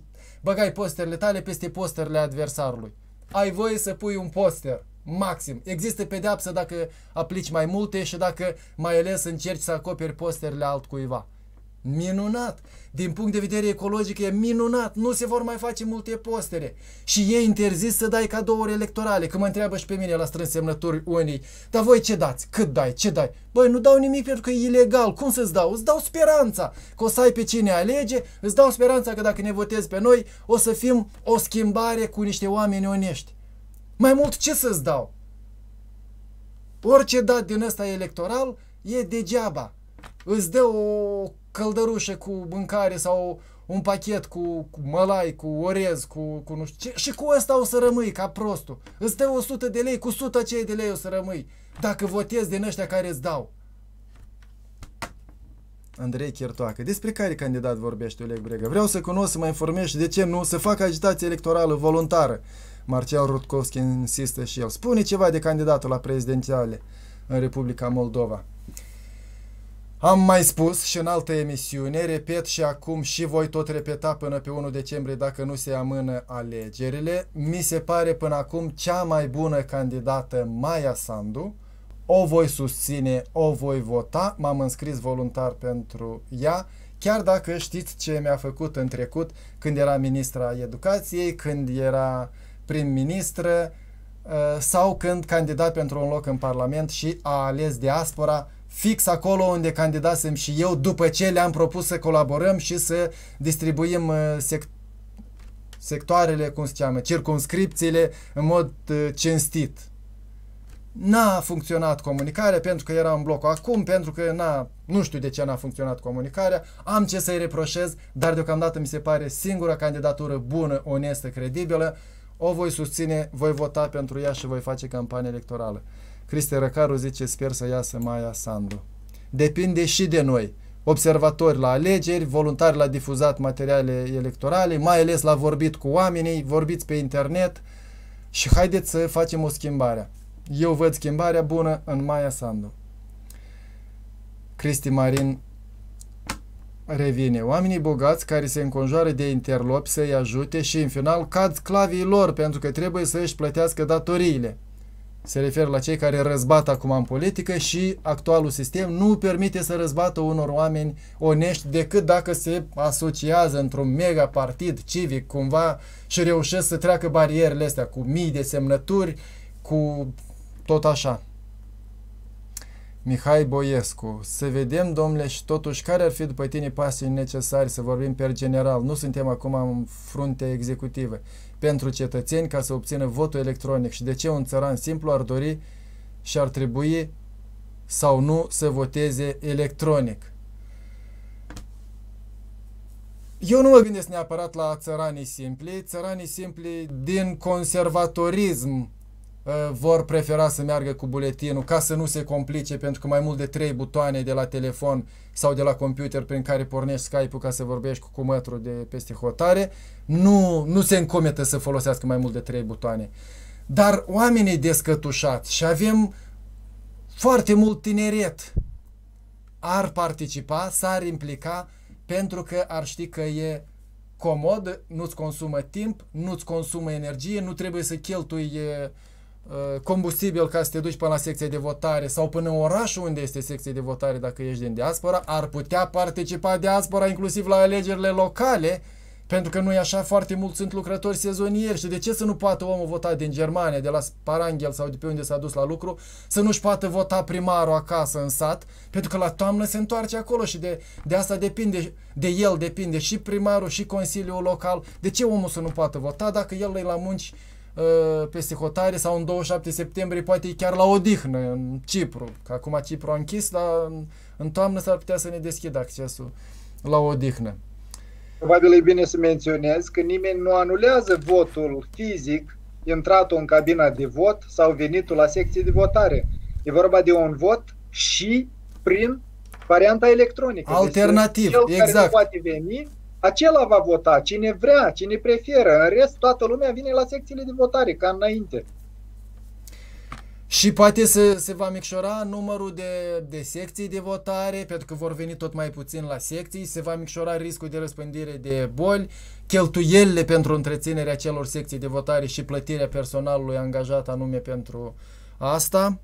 băgai posterele tale peste posterele adversarului. Ai voie să pui un poster, maxim. Există pedeapsă dacă aplici mai multe și dacă mai ales încerci să acoperi posterele altcuiva. Minunat! Din punct de vedere ecologic e minunat, nu se vor mai face multe postere. Și e interzis să dai cadouri electorale, că mă întreabă și pe mine la strâns semnături unii, dar voi ce dați? Cât dai? Ce dai? Băi, nu dau nimic pentru că e ilegal, cum să-ți dau? Îți dau speranța că o să ai pe cine alege, îți dau speranța că dacă ne votezi pe noi, o să fim o schimbare cu niște oameni onești. Mai mult ce să-ți dau? Orice dat din ăsta electoral e degeaba. Îți dă o căldărușă cu mâncare sau un pachet cu, cu mălai, cu orez, cu, cu nu știu ce, și cu ăsta o să rămâi ca prostul. Îți dă o sută de lei, cu o sută cei de lei o să rămâi, dacă votezi din ăștia care îți dau. Andrei Chertoacă. Despre care candidat vorbește Oleg Brega? Vreau să cunosc, să mă informez și de ce nu să facă agitație electorală voluntară. Marcel Rutkovski insistă și el. Spune ceva de candidatul la prezidențiale în Republica Moldova. Am mai spus și în altă emisiune, repet și acum și voi tot repeta până pe unu decembrie dacă nu se amână alegerile. Mi se pare până acum cea mai bună candidată Maia Sandu. O voi susține, o voi vota, m-am înscris voluntar pentru ea, chiar dacă știți ce mi-a făcut în trecut când era ministra educației, când era prim-ministră sau când candidat pentru un loc în Parlament și a ales diaspora, fix acolo unde candidasem și eu, după ce le-am propus să colaborăm și să distribuim sec sectoarele, cum se cheamă, circumscripțiile în mod cinstit. N-a funcționat comunicarea pentru că era în bloc acum, pentru că n-a, nu știu de ce n-a funcționat comunicarea, am ce să-i reproșez, dar deocamdată mi se pare singura candidatură bună, onestă, credibilă. O voi susține, voi vota pentru ea și voi face campanie electorală. Cristi Răcaru zice, sper să iasă Maia Sandu. Depinde și de noi, observatori la alegeri, voluntari la difuzat materiale electorale, mai ales la vorbit cu oamenii, vorbiți pe internet și haideți să facem o schimbare. Eu văd schimbarea bună în Maia Sandu. Cristi Marin revine. Oamenii bogați care se înconjoară de interlopi să-i ajute și în final cad sclavii lor pentru că trebuie să își plătească datoriile. Se referă la cei care răzbat acum în politică și actualul sistem nu permite să răzbată unor oameni onești decât dacă se asociază într-un mega partid civic cumva și reușesc să treacă barierele astea cu mii de semnături, cu tot așa. Mihai Boiescu. Să vedem, domnule, și totuși care ar fi după tine pașii necesari, să vorbim per general, nu suntem acum în frunte executivă, pentru cetățeni ca să obțină votul electronic și de ce un țăran simplu ar dori și ar trebui sau nu să voteze electronic. Eu nu mă gândesc neapărat la țăranii simpli. Țăranii simpli din conservatorism vor prefera să meargă cu buletinul ca să nu se complice, pentru că mai mult de trei butoane de la telefon sau de la computer prin care pornești Skype-ul ca să vorbești cu cumătru de peste hotare, nu, nu se încometă să folosească mai mult de trei butoane. Dar oamenii descătușați și avem foarte mult tineret ar participa, s-ar implica pentru că ar ști că e comod, nu-ți consumă timp, nu-ți consumă energie, nu trebuie să cheltui combustibil ca să te duci până la secția de votare sau până în orașul unde este secția de votare dacă ești din diaspora. Ar putea participa diaspora inclusiv la alegerile locale, pentru că nu e așa, foarte mulți sunt lucrători sezonieri și de ce să nu poată omul vota din Germania, de la Sparanghel sau de pe unde s-a dus la lucru, să nu-și poată vota primarul acasă în sat, pentru că la toamnă se întoarce acolo și de, de asta depinde, de el depinde și primarul și consiliul local. De ce omul să nu poată vota dacă el e la munci peste hotare sau în douăzeci și șapte septembrie poate e chiar la odihnă în Cipru, că acum Cipru a închis, dar în, în toamnă s-ar putea să ne deschidă accesul la odihnă. Probabil e bine să menționez că nimeni nu anulează votul fizic, intratul în cabina de vot sau venitul la secție de votare. E vorba de un vot și prin varianta electronică. Alternativ, deci, cel exact. care nu poate veni, acela va vota, cine vrea, cine preferă. În rest, toată lumea vine la secțiile de votare, ca înainte. Și poate să se va micșora numărul de, de secții de votare, pentru că vor veni tot mai puțin la secții, se va micșora riscul de răspândire de boli, cheltuielile pentru întreținerea celor secții de votare și plătirea personalului angajat anume pentru asta.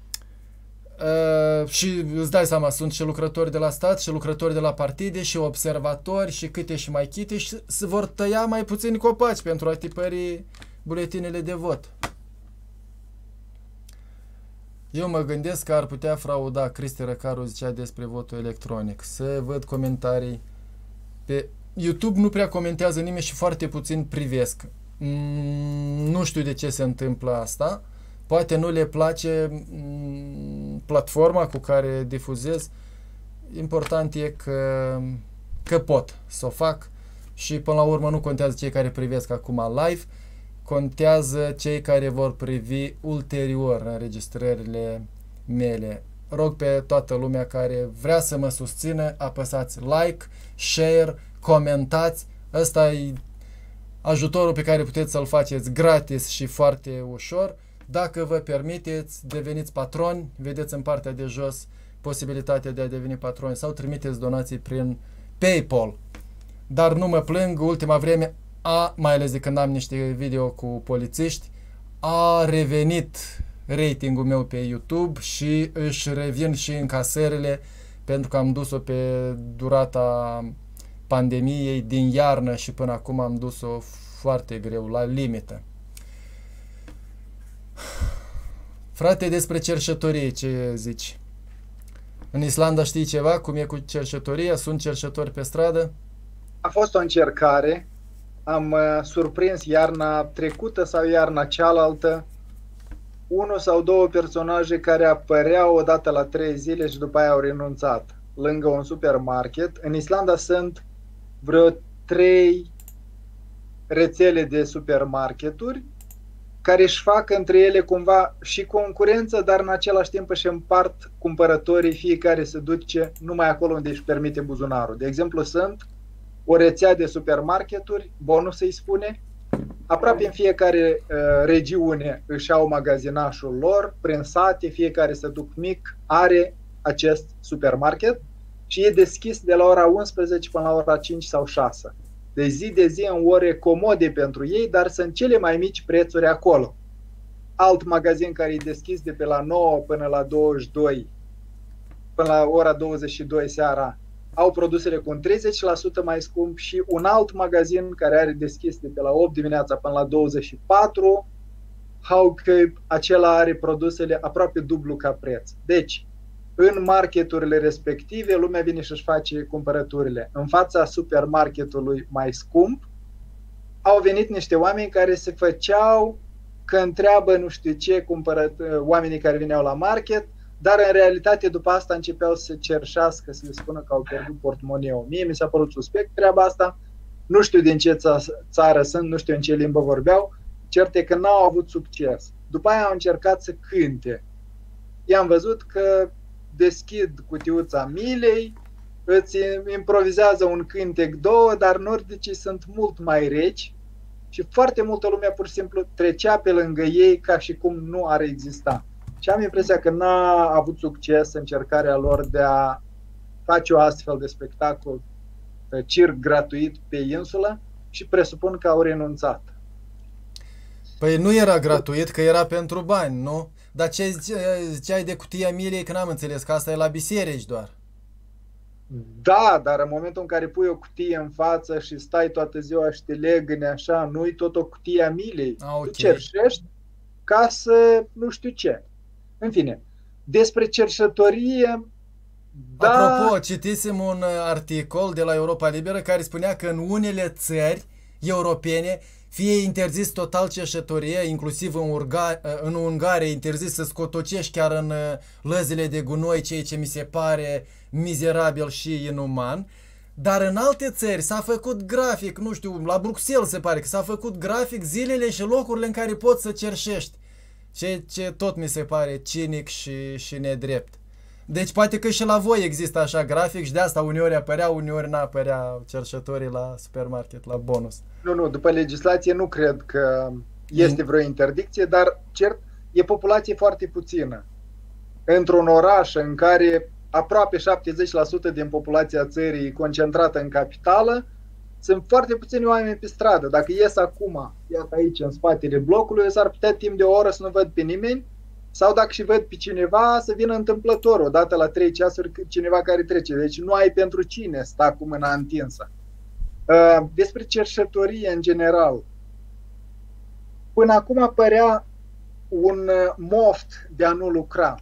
Uh, și îți dai seama, sunt și lucrători de la stat, și lucrători de la partide, și observatori, și câte și mai chite, și se vor tăia mai puțini copaci pentru a tipări buletinele de vot. Eu mă gândesc că ar putea frauda. Cristi Răcaru zicea despre votul electronic. Să văd comentarii. Pe YouTube nu prea comentează nimeni și foarte puțin privesc. Mm, nu știu de ce se întâmplă asta. Poate nu le place mm, platforma cu care difuzez. Important e că, că pot să o fac și până la urmă nu contează cei care privesc acum live. Contează cei care vor privi ulterior înregistrările mele. Rog pe toată lumea care vrea să mă susțină, apăsați like, share, comentați. Ăsta e ajutorul pe care puteți să-l faceți gratis și foarte ușor. Dacă vă permiteți, deveniți patroni, vedeți în partea de jos posibilitatea de a deveni patroni sau trimiteți donații prin PayPal. Dar nu mă plâng, ultima vreme A, mai ales de când am niște video cu polițiști, a revenit ratingul meu pe YouTube și își revin și încasările pentru că am dus-o pe durata pandemiei din iarnă și până acum am dus-o foarte greu, la limită. Frate, despre cerșătorie ce zici? În Islanda știi ceva? Cum e cu cerșătoria? Sunt cerșători pe stradă? A fost o încercare. Am uh, surprins iarna trecută sau iarna cealaltă unul sau două personaje care apăreau odată la trei zile și după aia au renunțat lângă un supermarket. În Islanda sunt vreo trei rețele de supermarketuri care își fac între ele cumva și concurență, dar în același timp își împart cumpărătorii, fiecare se duce numai acolo unde își permite buzunarul. De exemplu, sunt o rețea de supermarketuri, Bonus îi spune, aproape în fiecare uh, regiune își au magazinașul lor, prin sate, fiecare se duc mic, are acest supermarket și e deschis de la ora unsprezece până la ora cinci sau șase. De zi de zi în ore comode pentru ei, dar sunt cele mai mici prețuri acolo. Alt magazin care e deschis de pe la nouă până la douăzeci și doi, până la ora douăzeci și două seara, au produsele cu un treizeci la sută mai scump și un alt magazin care are deschis de pe la opt dimineața până la douăzeci și patru, că acela are produsele aproape dublu ca preț. Deci, în marketurile respective, lumea vine și își face cumpărăturile. În fața supermarketului mai scump, au venit niște oameni care se făceau că întreabă nu știu ce cumpără oamenii care vineau la market, dar în realitate după asta începeau să cerșească, să le spună că au pierdut portmoneul. Mie mi s-a părut suspect treaba asta, nu știu din ce țară sunt, nu știu în ce limbă vorbeau, cert e că n-au avut succes. După aia au încercat să cânte. I-am văzut că deschid cutiuța milei, îți improvizează un cântec două, dar nordicii sunt mult mai reci și foarte multă lume pur și simplu trecea pe lângă ei ca și cum nu ar exista. Și am impresia că n-a avut succes încercarea lor de a face o astfel de spectacol, circ gratuit pe insulă și presupun că au renunțat. Păi nu era gratuit, că era pentru bani, nu? Dar ce ziceai de cutia milei, că n-am înțeles, că asta e la biserici doar. Da, dar în momentul în care pui o cutie în față și stai toată ziua și te legăni așa, nu-i tot o cutie a milei. A, okay. Tu cerșești ca să nu știu ce. În fine, despre cerșătorie... Da... Apropo, citisem un articol de la Europa Liberă care spunea că în unele țări europene fie interzis total cerșătorie, inclusiv în, Urga, în Ungaria interzis să scotocești chiar în lăzile de gunoi, ceea ce mi se pare mizerabil și inuman. Dar în alte țări s-a făcut grafic, nu știu, la Bruxelles se pare că s-a făcut grafic zilele și locurile în care poți să cerșești. Ceea ce tot mi se pare cinic și, și nedrept. Deci poate că și la voi există așa grafic și de asta uneori apărea, uneori n-apărea cerșătorii la supermarket, la Bonus. Nu, nu, după legislație nu cred că este vreo interdicție, dar cert e populație foarte puțină. Într-un oraș în care aproape șaptezeci la sută din populația țării e concentrată în capitală, sunt foarte puțini oameni pe stradă. Dacă ies acum, iată aici, în spatele blocului, s-ar putea timp de o oră să nu văd pe nimeni, sau dacă și văd pe cineva, să vină întâmplător, odată la trei ceasuri, cineva care trece. Deci nu ai pentru cine sta cu mâna întinsă. Despre cerșătorie în general. Până acum părea un moft de a nu lucra.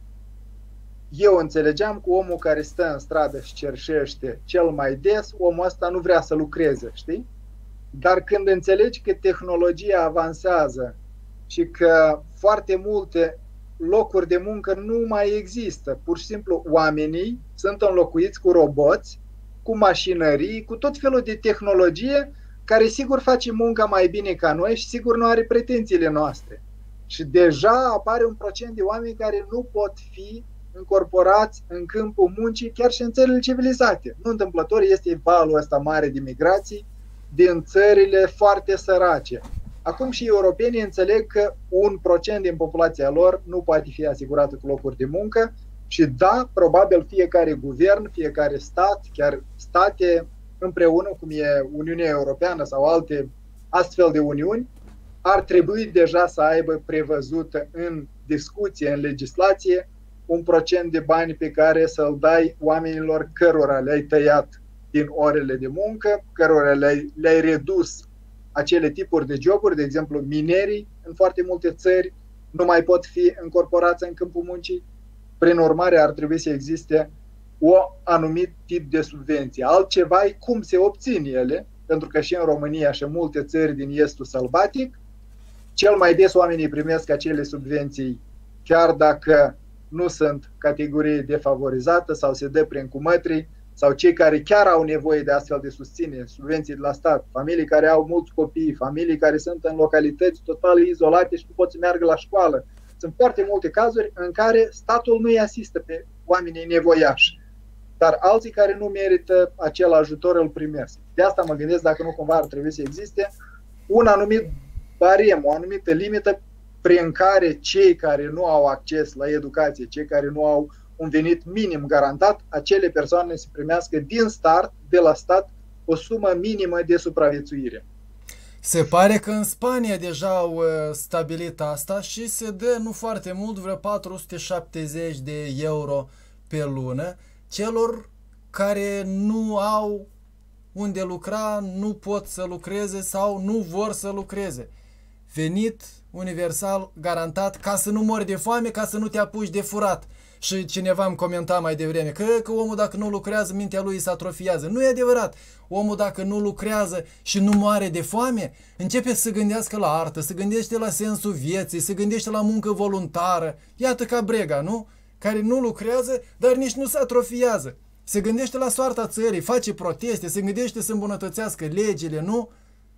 Eu înțelegeam că omul care stă în stradă și cerșește cel mai des, omul ăsta nu vrea să lucreze, știi? Dar când înțelegi că tehnologia avansează și că foarte multe locuri de muncă nu mai există, pur și simplu oamenii sunt înlocuiți cu roboți, cu mașinării, cu tot felul de tehnologie care sigur face munca mai bine ca noi și sigur nu are pretențiile noastre. Și deja apare un procent de oameni care nu pot fi încorporați în câmpul muncii, chiar și în țările civilizate. Nu întâmplător este valul ăsta mare de migrații din țările foarte sărace. Acum și europenii înțeleg că un procent din populația lor nu poate fi asigurată cu locuri de muncă și da, probabil fiecare guvern, fiecare stat, chiar state împreună, cum e Uniunea Europeană sau alte astfel de uniuni, ar trebui deja să aibă prevăzută în discuție, în legislație, un procent de bani pe care să-l dai oamenilor cărora le-ai tăiat din orele de muncă, cărora le-ai, le-ai redus acele tipuri de joburi, de exemplu minerii în foarte multe țări nu mai pot fi încorporați în câmpul muncii. Prin urmare ar trebui să existe o anumit tip de subvenție. Altceva e cum se obțin ele, pentru că și în România și în multe țări din estul sălbatic, cel mai des oamenii primesc acele subvenții chiar dacă nu sunt categorii defavorizate sau se dă prin cumătrii, sau cei care chiar au nevoie de astfel de susținere, subvenții de la stat, familii care au mulți copii, familii care sunt în localități total izolate și nu pot să meargă la școală. Sunt foarte multe cazuri în care statul nu îi asistă pe oamenii nevoiași, dar alții care nu merită acel ajutor îl primesc. De asta mă gândesc dacă nu cumva ar trebui să existe un anumit barem, o anumită limită prin care cei care nu au acces la educație, cei care nu au un venit minim garantat, acele persoane să primească din start, de la stat, o sumă minimă de supraviețuire. Se pare că în Spania deja au stabilit asta și se dă nu foarte mult, vreo patru sute șaptezeci de euro pe lună celor care nu au unde lucra, nu pot să lucreze sau nu vor să lucreze. Venit universal garantat ca să nu mori de foame, ca să nu te apuci de furat. Și cineva îmi comenta mai devreme că, că omul dacă nu lucrează, mintea lui se atrofiază. Nu e adevărat. Omul dacă nu lucrează și nu moare de foame, începe să se gândească la artă, să gândește la sensul vieții, să gândește la muncă voluntară. Iată ca Brega, nu? Care nu lucrează, dar nici nu se atrofiază. Se gândește la soarta țării, face proteste, se gândește să îmbunătățească legile, nu?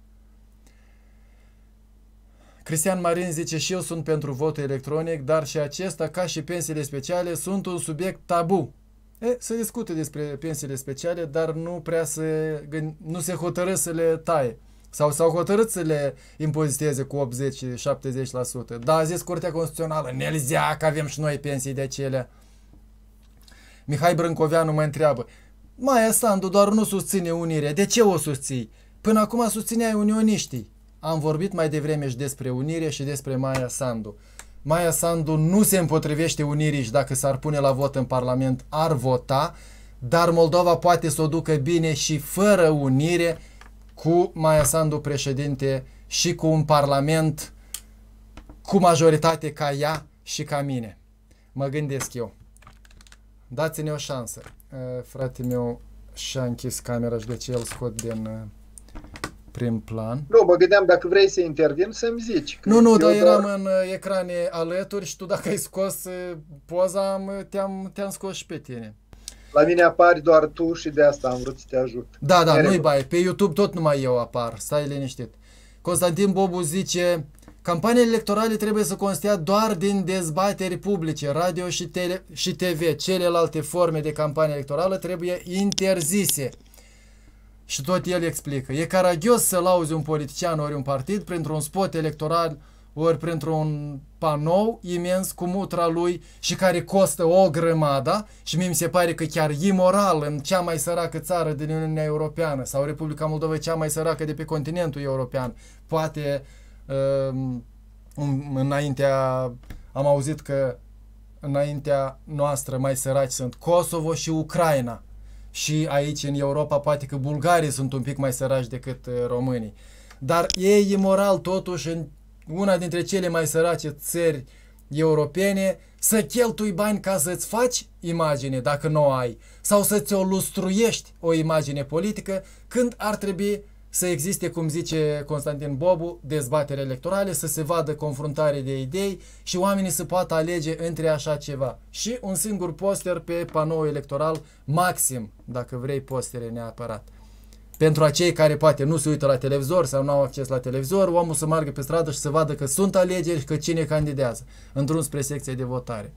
Cristian Marin zice și eu sunt pentru votul electronic, dar și acesta, ca și pensiile speciale, sunt un subiect tabu. E, se discute despre pensiile speciale, dar nu prea se, nu se hotără să le taie. Sau s-au hotărât să le impoziteze cu optzeci la șaptezeci la sută. Da, a zis Curtea Constituțională, nelzea că avem și noi pensii de acelea. Mihai Brâncoveanu mă întreabă, Maia Sandu doar nu susține unirea, de ce o susții? Până acum susțineai unioniștii. Am vorbit mai devreme și despre unire și despre Maia Sandu. Maia Sandu nu se împotrivește unirii și dacă s-ar pune la vot în Parlament ar vota, dar Moldova poate să o ducă bine și fără unire, cu Maia Sandu președinte și cu un Parlament cu majoritate ca ea și ca mine. Mă gândesc eu. Dați-ne o șansă. Frate meu și-a închis camera și de ce el scot din prim plan. Nu, mă gândeam dacă vrei să intervin să-mi zici. Nu, nu, dar eram doar în ecrane alături și tu dacă ai scos poza, te-am te-am scos și pe tine. La mine apari doar tu și de asta am vrut să te ajut. Da, da, nu-i bai. Pe YouTube tot numai eu apar. Stai liniștit. Constantin Bobu zice, campaniile electorale trebuie să constea doar din dezbateri publice, radio și, tele, și T V. Celelalte forme de campanie electorală trebuie interzise. Și tot el explică. E caragios să lauzi un politician ori un partid printr-un spot electoral, ori printr-un panou imens cu mutra lui și care costă o grămadă și mie mi se pare că chiar imoral în cea mai săracă țară din Uniunea Europeană sau Republica Moldova cea mai săracă de pe continentul european. Poate uh, înaintea, am auzit că înaintea noastră mai săraci sunt Kosovo și Ucraina. Și aici în Europa poate că bulgarii sunt un pic mai săraci decât uh, românii. Dar e imoral totuși în una dintre cele mai sărace țări europene să cheltui bani ca să-ți faci imagine dacă nu o ai sau să-ți o lustruiești o imagine politică când ar trebui să existe, cum zice Constantin Bobu, dezbatere electorale, să se vadă confruntare de idei și oamenii să poată alege între așa ceva. Și un singur poster pe panou electoral, maxim, dacă vrei postere neapărat. Pentru acei care poate nu se uită la televizor sau nu au acces la televizor, omul să meargă pe stradă și să vadă că sunt alegeri și că cine candidează în drum spre secția de votare.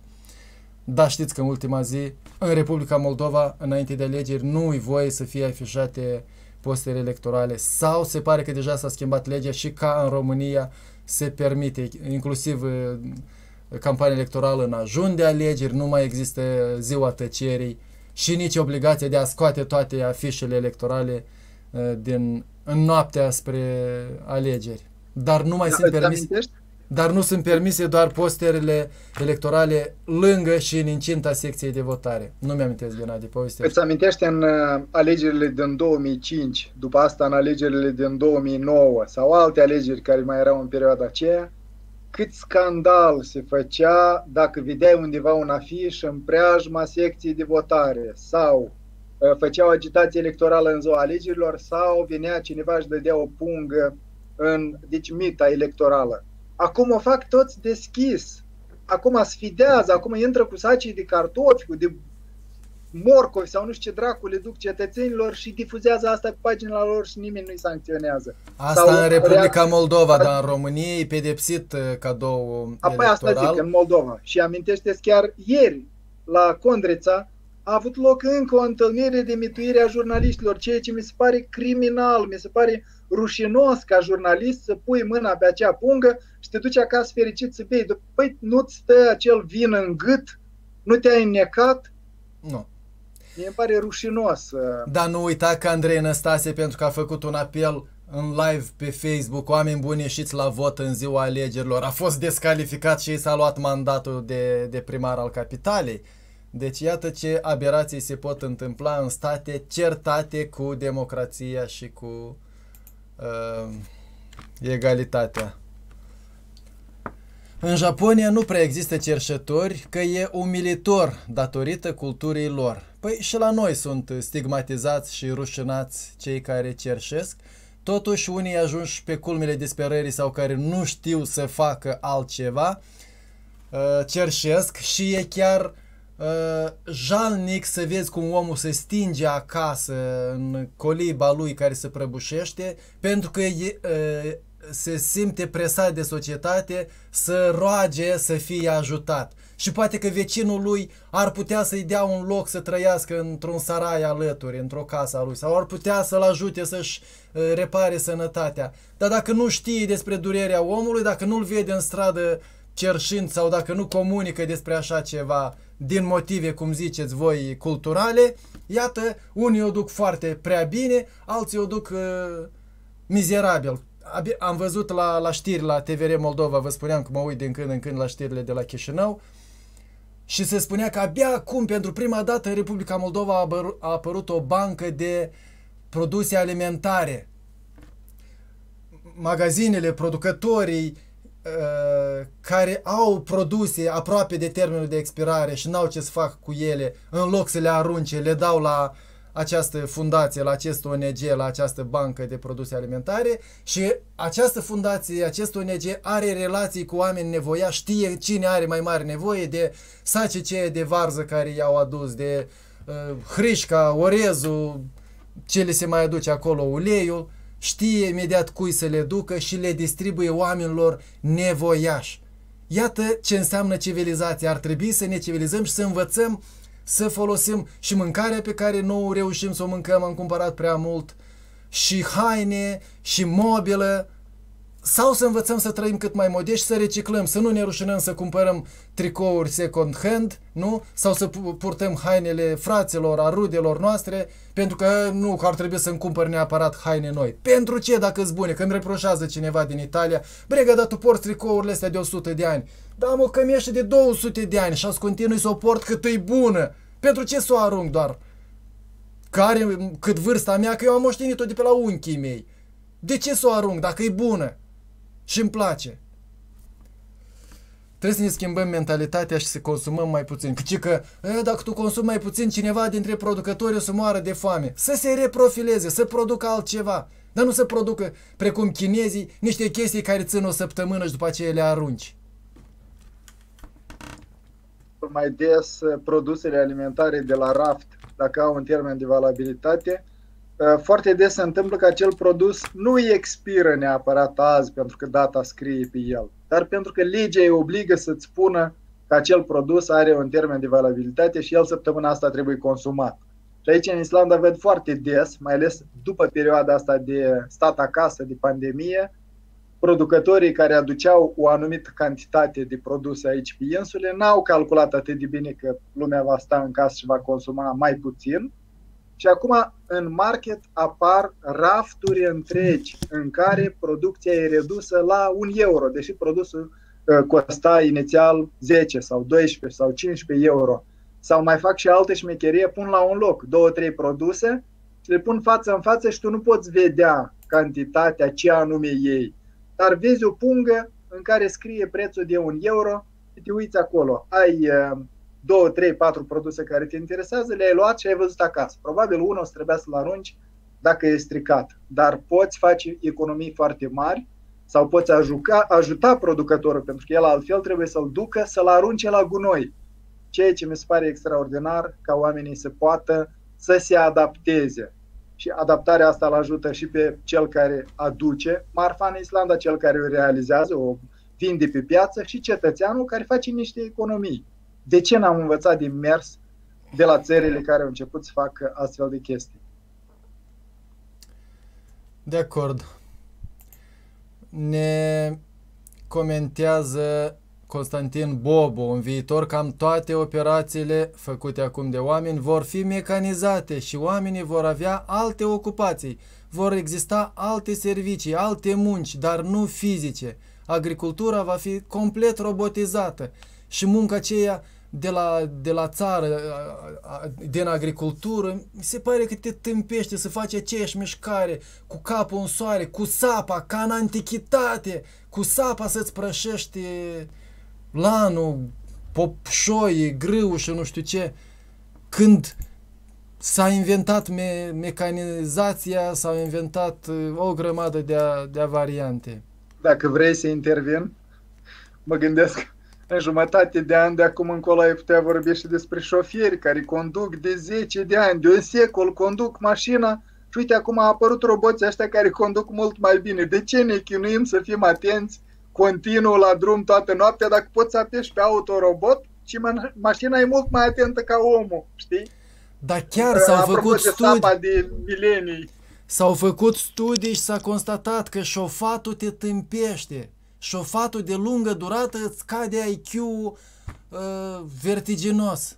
Dar știți că în ultima zi, în Republica Moldova, înainte de alegeri, nu-i voie să fie afișate postere electorale sau se pare că deja s-a schimbat legea și ca în România se permite, inclusiv campania electorală în ajun de alegeri, nu mai există ziua tăcerii și nici obligația de a scoate toate afișele electorale din, în noaptea spre alegeri. Dar nu mai da, sunt permise, dar nu sunt permise doar posterele electorale lângă și în incinta secției de votare. Nu mi-amintesc, Ghenadi, povestea. Îți amintește în uh, alegerile din două mii cinci, după asta în alegerile din două mii nouă sau alte alegeri care mai erau în perioada aceea, cât scandal se făcea dacă vedeai undeva un afiș în preajma secției de votare sau uh, făceau agitație electorală în ziua alegerilor sau venea cineva și dădea o pungă în, deci, mita electorală. Acum o fac toți deschis. Acum sfidează, acum intră cu sacii de cartofi, cu de morcovi sau nu știu ce dracu le duc cetățenilor și difuzează asta pe pagina lor și nimeni nu-i sancționează. Asta sau în Republica reac... Moldova, dar în România e pedepsit cadou Apoi electoral. Asta zic, în Moldova. Și amintește-ți chiar ieri, la Condreța, a avut loc încă o întâlnire de mituire a jurnaliștilor, ceea ce mi se pare criminal, mi se pare rușinos ca jurnalist să pui mâna pe acea pungă și te duci acasă fericit să bei. Păi nu-ți stă acel vin în gât? Nu te-ai înnecat? Nu. Mie îmi pare rușinos. Dar nu uita că Andrei Năstase, pentru că a făcut un apel în live pe Facebook, oameni buni ieșiți la vot în ziua alegerilor, a fost descalificat și s-a luat mandatul de, de primar al capitalei. Deci iată ce aberații se pot întâmpla în state certate cu democrația și cu uh, egalitatea. În Japonia nu prea există cerșători, că e umilitor datorită culturii lor. Păi și la noi sunt stigmatizați și rușinați cei care cerșesc. Totuși unii ajunși pe culmile disperării sau care nu știu să facă altceva, uh, cerșesc și e chiar Uh, jalnic să vezi cum omul se stinge acasă în coliba lui care se prăbușește pentru că e, uh, se simte presat de societate să roage să fie ajutat. Și poate că vecinul lui ar putea să-i dea un loc să trăiască într-un sarai alături, într-o casă a lui, sau ar putea să-l ajute să-și uh, repare sănătatea. Dar dacă nu știe despre durerea omului, dacă nu-l vede în stradă cerșind sau dacă nu comunică despre așa ceva din motive, cum ziceți voi, culturale, iată, unii o duc foarte prea bine, alții o duc uh, mizerabil. Am văzut la, la știri la T V R Moldova, vă spuneam că mă uit din când în când la știrile de la Chișinău, și se spunea că abia acum, pentru prima dată în Republica Moldova, a, apăr a apărut o bancă de produse alimentare. Magazinele, producătorii, Uh, care au produse aproape de termenul de expirare și n-au ce să fac cu ele, în loc să le arunce, le dau la această fundație, la acest O N G, la această bancă de produse alimentare și această fundație, acest O N G are relații cu oameni nevoiași, știe cine are mai mare nevoie de sacece de varză care i-au adus, de uh, hrișca, orezul, ce le se mai aduce acolo, uleiul. Știe imediat cui să le ducă și le distribuie oamenilor nevoiași. Iată ce înseamnă civilizație. Ar trebui să ne civilizăm și să învățăm să folosim și mâncarea pe care nu reușim să o mâncăm, am cumpărat prea mult, și haine, și mobilă, sau să învățăm să trăim cât mai modești, să reciclăm, să nu ne rușinăm să cumpărăm tricouri second hand, nu? Sau să purtăm hainele fraților, a rudelor noastre, pentru că nu că ar trebui să-mi cumpăr neapărat haine noi. Pentru ce, dacă îți bune? Când reproșează cineva din Italia, brega, dar tu porți tricourile astea de o sută de ani. Da, mă, că mi-ești de două sute de ani și azi continui să o port cât e bună. Pentru ce să o arunc doar? Care, cât vârsta mea, că eu am moștenit-o de pe la unchii mei. De ce să o arunc dacă e bună? Și îmi place. Trebuie să ne schimbăm mentalitatea și să consumăm mai puțin. Căci că, e, dacă tu consumi mai puțin, cineva dintre producători o să moară de foame. Să se reprofileze, să producă altceva. Dar nu să producă, precum chinezii, niște chestii care țin o săptămână și după aceea le arunci. Mai des, produsele alimentare de la raft, dacă au un termen de valabilitate, foarte des se întâmplă că acel produs nu îi expiră neapărat azi pentru că data scrie pe el, dar pentru că legea îi obligă să-ți spună că acel produs are un termen de valabilitate și el săptămâna asta trebuie consumat. Și aici în Islanda ved foarte des, mai ales după perioada asta de stat acasă, de pandemie, producătorii care aduceau o anumită cantitate de produse aici pe insule n-au calculat atât de bine că lumea va sta în casă și va consuma mai puțin. Și acum în market apar rafturi întregi în care producția e redusă la un euro, deși produsul uh, costa inițial zece sau doisprezece sau cincisprezece euro. Sau mai fac și alte șmecherie, pun la un loc două, trei produse și le pun față în față și tu nu poți vedea cantitatea, ce anume ei. Dar vezi o pungă în care scrie prețul de un euro și te uiți acolo. Ai uh, două, trei, patru produse care te interesează, le-ai luat și ai văzut acasă. Probabil unul o să trebuia să-l arunci dacă e stricat. Dar poți face economii foarte mari sau poți ajuta, ajuta producătorul, pentru că el altfel trebuie să-l ducă, să-l arunce la gunoi. Ceea ce mi se pare extraordinar ca oamenii să poată să se adapteze. Și adaptarea asta îl ajută și pe cel care aduce marfa în Islanda, cel care o realizează, o vinde pe piață și cetățeanul care face niște economii. De ce n-am învățat din mers de la țările care au început să facă astfel de chestii? De acord. Ne comentează Constantin Bobo, în viitor cam toate operațiile făcute acum de oameni vor fi mecanizate și oamenii vor avea alte ocupații. Vor exista alte servicii, alte munci, dar nu fizice. Agricultura va fi complet robotizată și munca aceea de la, de la țară, din agricultură, mi se pare că te tâmpește să faci aceeași mișcare cu capul în soare, cu sapa, ca în antichitate, cu sapa să-ți prășești lanul, popșoii, grâu și nu știu ce. Când s-a inventat me mecanizația, s-au inventat o grămadă de, a, de a variante. Dacă vrei să intervin, mă gândesc, în jumătate de ani de acum încolo ai putea vorbi și despre șofieri care conduc de zece de ani, de un secol, conduc mașina și uite acum a apărut roboții ăștia care conduc mult mai bine. De ce ne chinuim să fim atenți continuu la drum toată noaptea dacă poți să apeși pe autorobot și ma mașina e mult mai atentă ca omul, știi? Dar chiar s-au făcut studii. De milenii. S-au făcut studii și s-a constatat că șofatul te tâmpește. Șofatul de lungă durată îți scade I Q-ul uh, vertiginos.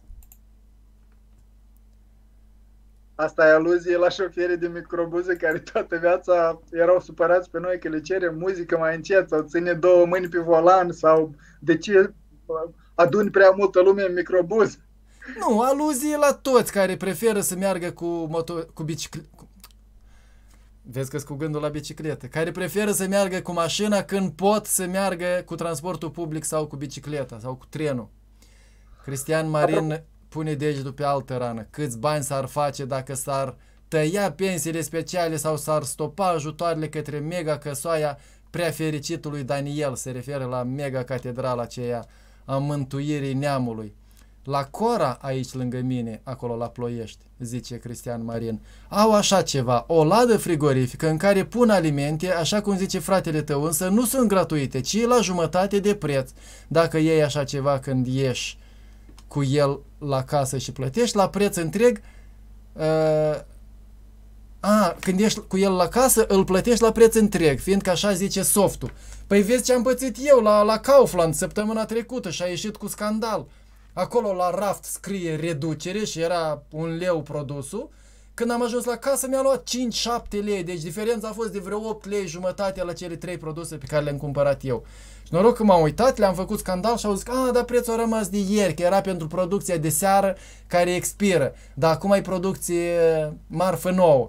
Asta e aluzie la șoferii de microbuze care toată viața erau supărați pe noi că le cerem muzică mai încet sau ține două mâini pe volan sau de ce aduni prea multă lume în microbuz. Nu, aluzie la toți care preferă să meargă cu, moto cu bicicletă. Vezi că-s cu gândul la bicicletă. Care preferă să meargă cu mașina când pot să meargă cu transportul public sau cu bicicleta sau cu trenul. Cristian Marin pune degetul pe altă rană. Câți bani s-ar face dacă s-ar tăia pensiile speciale sau s-ar stopa ajutoarele către mega căsoaia prea fericitului Daniel. Se referă la mega catedrala aceea a mântuirii neamului. La Cora, aici lângă mine, acolo la Ploiești, zice Cristian Marin, au așa ceva, o ladă frigorifică în care pun alimente, așa cum zice fratele tău, însă nu sunt gratuite, ci la jumătate de preț. Dacă iei așa ceva când ieși cu el la casă și plătești, la preț întreg, uh, A, când ești cu el la casă, îl plătești la preț întreg, fiindcă așa zice softul. Păi vezi ce am pățit eu la, la Kaufland săptămâna trecută și a ieșit cu scandal. Acolo la raft scrie reducere și era un leu produsul. Când am ajuns la casă mi-a luat cinci șapte lei, deci diferența a fost de vreo opt lei jumătate la cele trei produse pe care le-am cumpărat eu. Și noroc că m-am uitat, le-am făcut scandal și au zis că a, dar prețul a rămas de ieri, că era pentru producția de seară care expiră, dar acum e producție marfă nouă.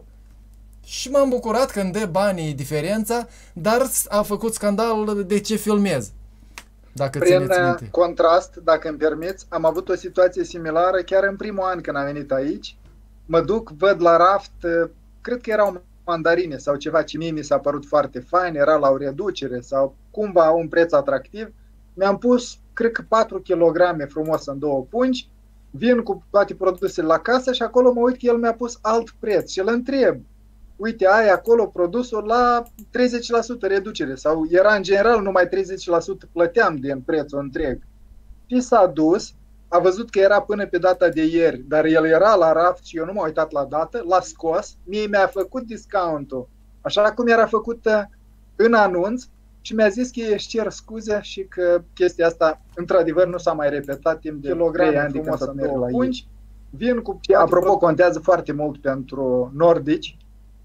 Și m-am bucurat că îmi dă banii diferența, dar a făcut scandal de ce filmez. Dacă Prin contrast, dacă îmi permiți, am avut o situație similară chiar în primul an când am venit aici. Mă duc, văd la raft, cred că erau mandarine sau ceva ce mie mi s-a părut foarte fain, era la o reducere sau cumva un preț atractiv. Mi-am pus, cred că patru kilograme frumos în două pungi, vin cu toate produsele la casă și acolo mă uit că el mi-a pus alt preț și îl întreb. Uite, ai acolo produsul la treizeci la sută reducere sau era în general numai treizeci la sută plăteam din prețul întreg. Și s-a dus, a văzut că era până pe data de ieri, dar el era la raft și eu nu m-am uitat la dată, l-a scos, mie mi-a făcut discountul, așa cum era făcută în anunț și mi-a zis că își cer scuze și că chestia asta într-adevăr nu s-a mai repetat timp de trei ani de când să merg la pungi. Vin cu... Și, apropo, contează foarte mult pentru nordici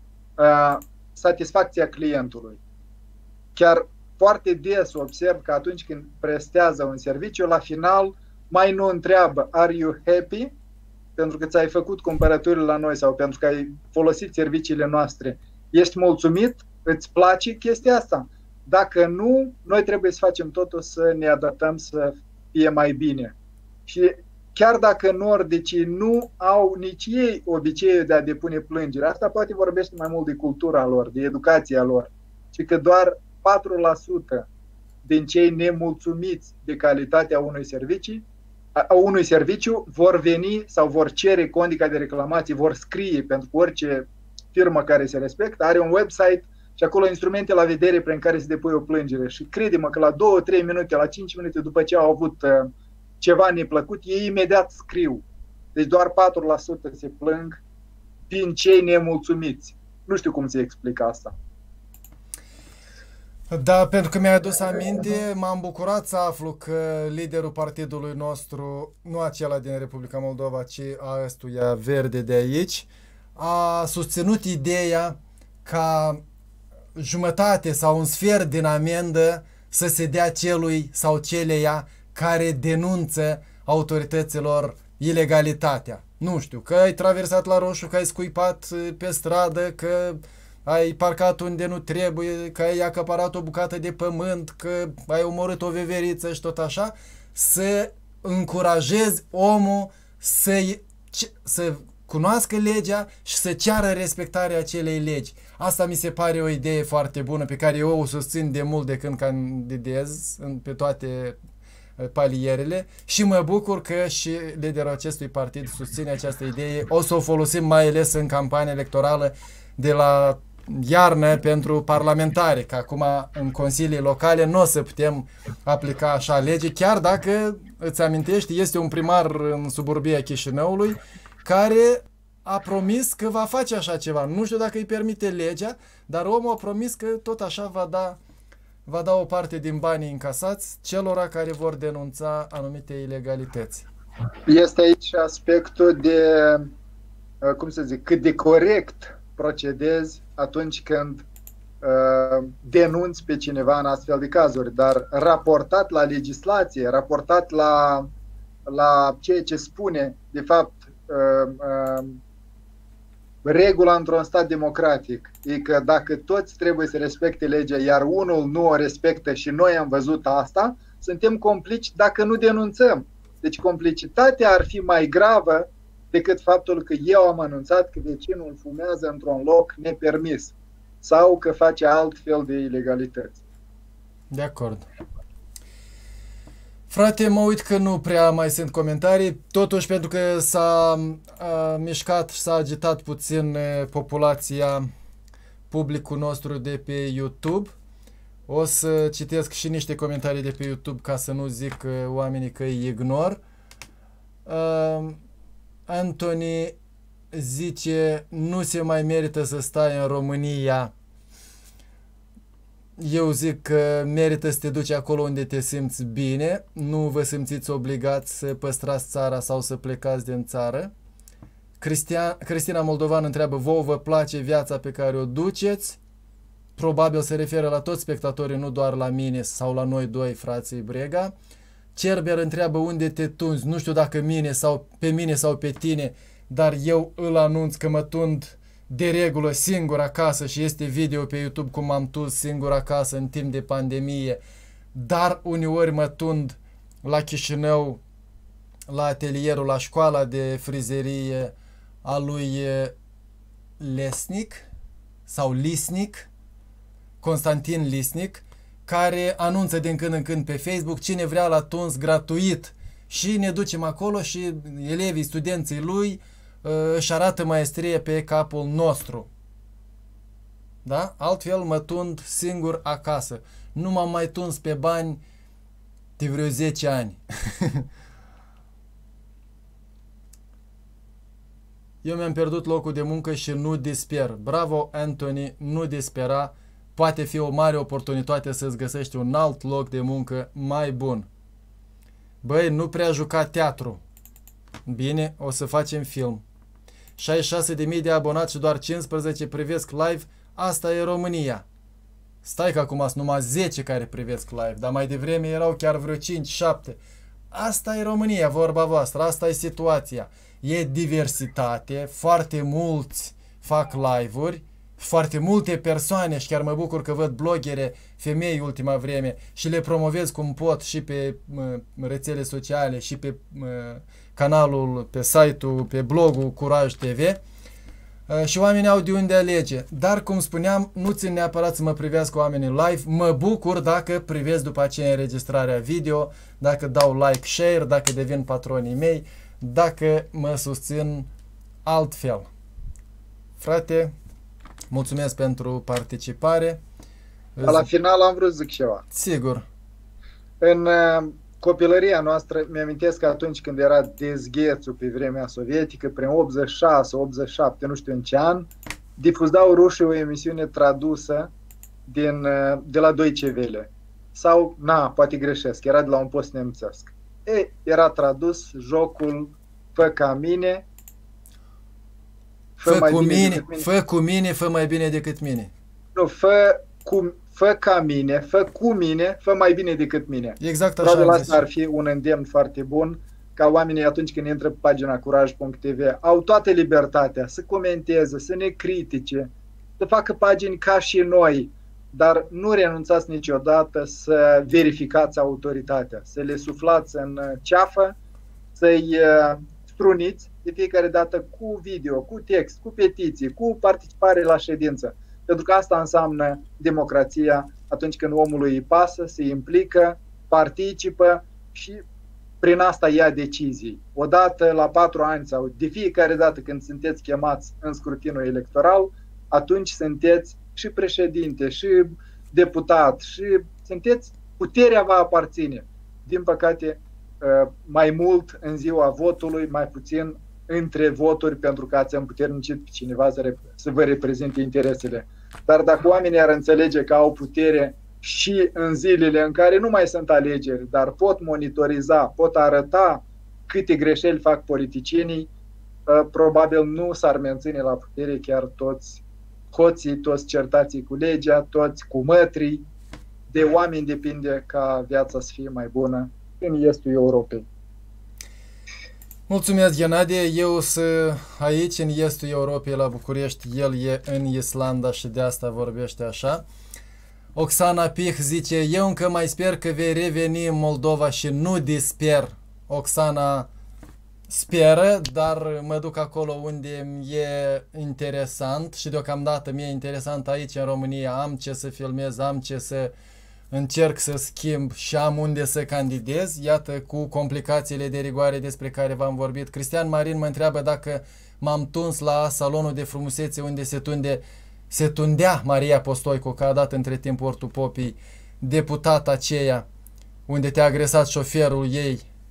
uh, satisfacția clientului. Chiar foarte des observ că atunci când prestează un serviciu, la final mai nu întreabă are you happy? Pentru că ți-ai făcut cumpărăturile la noi sau pentru că ai folosit serviciile noastre. Ești mulțumit? Îți place chestia asta? Dacă nu, noi trebuie să facem totul să ne adaptăm să fie mai bine. Și chiar dacă nordicii nu au nici ei obiceiul de a depune plângere, asta poate vorbește mai mult de cultura lor, de educația lor, și că doar patru la sută din cei nemulțumiți de calitatea unui serviciu, a unui serviciu vor veni sau vor cere condica de reclamații, vor scrie, pentru că orice firmă care se respectă are un website și acolo instrumente la vedere prin care se depune o plângere. Și crede-mă că la două trei minute, la cinci minute după ce au avut uh, ceva neplăcut, ei imediat scriu. Deci doar patru la sută se plâng din cei nemulțumiți. Nu știu cum se explică asta. Da, pentru că mi-ai adus aminte, m-am bucurat să aflu că liderul partidului nostru, nu acela din Republica Moldova, ci a ăstuia verde de aici, a susținut ideea ca jumătate sau un sfert din amendă să se dea celui sau celeia care denunță autorităților ilegalitatea. Nu știu, că ai traversat la roșu, că ai scuipat pe stradă, că ai parcat unde nu trebuie, că ai acaparat o bucată de pământ, că ai omorât o veveriță și tot așa, să încurajezi omul să, să cunoască legea și să ceară respectarea acelei legi. Asta mi se pare o idee foarte bună pe care eu o susțin de mult de când candidez pe toate palierele și mă bucur că și liderul acestui partid susține această idee. O să o folosim mai ales în campania electorală de la iarnă pentru parlamentare, că acum în consilii locale nu o să putem aplica așa lege, chiar dacă, îți amintești, este un primar în suburbia Chișinăului care a promis că va face așa ceva. Nu știu dacă îi permite legea, dar omul a promis că tot așa va da, va da o parte din banii încasați celora care vor denunța anumite ilegalități. Este aici aspectul de, cum să zic, cât de corect procedezi atunci când uh, denunți pe cineva în astfel de cazuri, dar raportat la legislație, raportat la, la ceea ce spune, de fapt, uh, uh, regula într-un stat democratic, e că dacă toți trebuie să respecte legea, iar unul nu o respectă și noi am văzut asta, suntem complici dacă nu denunțăm. Deci complicitatea ar fi mai gravă decât faptul că eu am anunțat că vecinul fumează într-un loc nepermis sau că face altfel de ilegalități. De acord. Frate, mă uit că nu prea mai sunt comentarii, totuși pentru că s-a mișcat și s-a agitat puțin populația, publicul nostru de pe YouTube. O să citesc și niște comentarii de pe YouTube ca să nu zic oamenii că îi ignor. Uh, Anthony zice, nu se mai merită să stai în România. Eu zic că merită să te duci acolo unde te simți bine, nu vă simțiți obligați să păstrați țara sau să plecați din țară. Cristian, Cristina Moldovan întreabă, vouă vă place viața pe care o duceți? Probabil se referă la toți spectatorii, nu doar la mine sau la noi doi, frații Brega. Cerber întreabă unde te tunzi, nu știu dacă mine sau pe mine sau pe tine, dar eu îl anunț că mă tund de regulă singur acasă și este video pe YouTube cum am tuns singur acasă în timp de pandemie, dar uneori mă tund la Chișinău, la atelierul, la școala de frizerie a lui Lesnic sau Lisnic, Constantin Lisnic, care anunță din când în când pe Facebook cine vrea la tuns gratuit și ne ducem acolo și elevii, studenții lui își arată maestrie pe capul nostru. Da? Altfel mă tund singur acasă. Nu m-am mai tuns pe bani de vreo zece ani. Eu mi-am pierdut locul de muncă și nu disper. Bravo, Anthony, nu dispera. Poate fi o mare oportunitate să-ți găsești un alt loc de muncă mai bun. Băi, nu prea juca teatru. Bine, o să facem film. șaizeci și șase de mii de abonați și doar cincisprezece privesc live. Asta e România. Stai că acum sunt numai zece care privesc live, dar mai devreme erau chiar vreo cinci șapte. Asta e România, vorba voastră, asta e situația. E diversitate, foarte mulți fac live-uri, foarte multe persoane și chiar mă bucur că văd blogere, femei ultima vreme și le promovez cum pot și pe mă, rețele sociale și pe mă, canalul, pe site-ul, pe blogul Curaj T V uh, și oamenii au de unde alege. Dar cum spuneam, nu țin neapărat să mă privească oamenii live, mă bucur dacă privesc după aceea înregistrarea video, dacă dau like, share, dacă devin patronii mei, dacă mă susțin altfel. Frate, mulțumesc pentru participare. La final am vrut să zic ceva. Sigur. În uh, copilăria noastră, mi-amintesc că atunci când era dezghețul pe vremea sovietică, prin optzeci și șase optzeci și șapte, nu știu în ce an, difuzau rușii o emisiune tradusă din, uh, de la Deutsche Welle. Sau, na, poate greșesc, era de la un post nemțesc. E, era tradus jocul Fă ca mine, Fă, fă, cu mine, mine. fă cu mine, fă mai bine decât mine. Nu, fă, cu, fă ca mine, fă cu mine, fă mai bine decât mine. Exact așa. Probabil asta ar fi un îndemn foarte bun, ca oamenii atunci când intră pe pagina curaj punct t v au toată libertatea să comenteze, să ne critique, să facă pagini ca și noi, dar nu renunțați niciodată să verificați autoritatea, să le suflați în ceafă, să-i struniți de fiecare dată cu video, cu text, cu petiții, cu participare la ședință. Pentru că asta înseamnă democrația, atunci când omului îi pasă, se implică, participă și prin asta ia decizii. Odată la patru ani sau de fiecare dată când sunteți chemați în scrutinul electoral, atunci sunteți și președinte, și deputat, și sunteți, puterea va aparține. Din păcate, mai mult în ziua votului, mai puțin între voturi, pentru că ați împuternicit pe cineva să, să vă reprezinte interesele. Dar dacă oamenii ar înțelege că au putere și în zilele în care nu mai sunt alegeri, dar pot monitoriza, pot arăta câte greșeli fac politicienii, probabil nu s-ar menține la putere chiar toți hoții, toți certații cu legea, toți cu mătrii. De oameni depinde ca viața să fie mai bună în estul Europei. Mulțumesc, Ghenadie. Eu sunt aici, în estul Europei, la București. El e în Islanda și de asta vorbește așa. Oxana Pih zice, eu încă mai sper că vei reveni în Moldova și nu disper. Oxana speră, dar mă duc acolo unde e interesant și deocamdată mi-e interesant aici în România. Am ce să filmez, am ce să încerc să schimb și am unde să candidez. Iată, cu complicațiile de rigoare despre care v-am vorbit. Cristian Marin mă întreabă dacă m-am tuns la salonul de frumusețe unde se tunde, se tundea Maria Postoicu, că a dat între timp Ortu Popii, deputata aceea, unde te-a agresat șoferul ei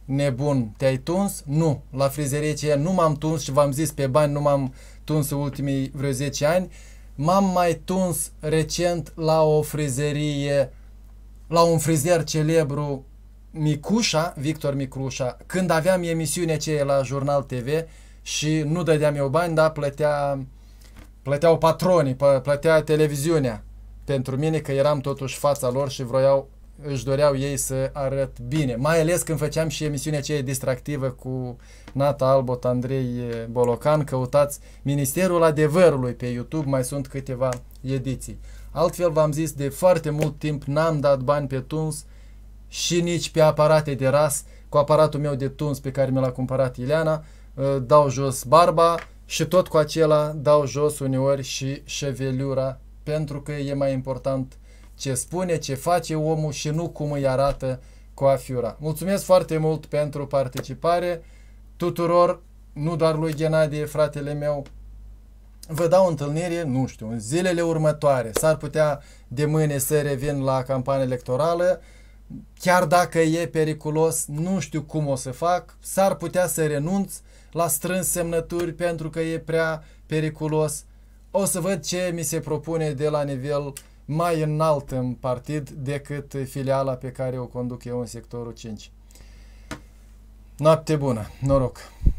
nebun, te-ai tuns? Nu. La frizerie aceea nu m-am tuns și v-am zis pe bani nu m-am tuns în ultimii vreo zece ani. M-am mai tuns recent la o frizerie, la un frizer celebru, Micușa, Victor Micușa, când aveam emisiunea aceea la Jurnal T V și nu dădeam eu bani, dar plătea, plăteau patronii, plătea televiziunea pentru mine, că eram totuși fața lor și vroiau, își doreau ei să arăt bine. Mai ales când făceam și emisiunea aceea distractivă cu Nata Albot, Andrei Bolocan, căutați Ministerul Adevărului pe YouTube, mai sunt câteva ediții. Altfel v-am zis, de foarte mult timp n-am dat bani pe tuns și nici pe aparate de ras. Cu aparatul meu de tuns pe care mi l-a cumpărat Ileana, dau jos barba și tot cu acela dau jos uneori și șeveliura, pentru că e mai important ce spune, ce face omul și nu cum îi arată coafiura. Mulțumesc foarte mult pentru participare tuturor, nu doar lui Ghenadie, fratele meu. Vă dau întâlnire, nu știu, în zilele următoare. S-ar putea de mâine să revin la campanie electorală, chiar dacă e periculos, nu știu cum o să fac. S-ar putea să renunț la strâns semnături pentru că e prea periculos. O să văd ce mi se propune de la nivel mai înalt în partid decât filiala pe care o conduc eu în sectorul cinci. Noapte bună, noroc!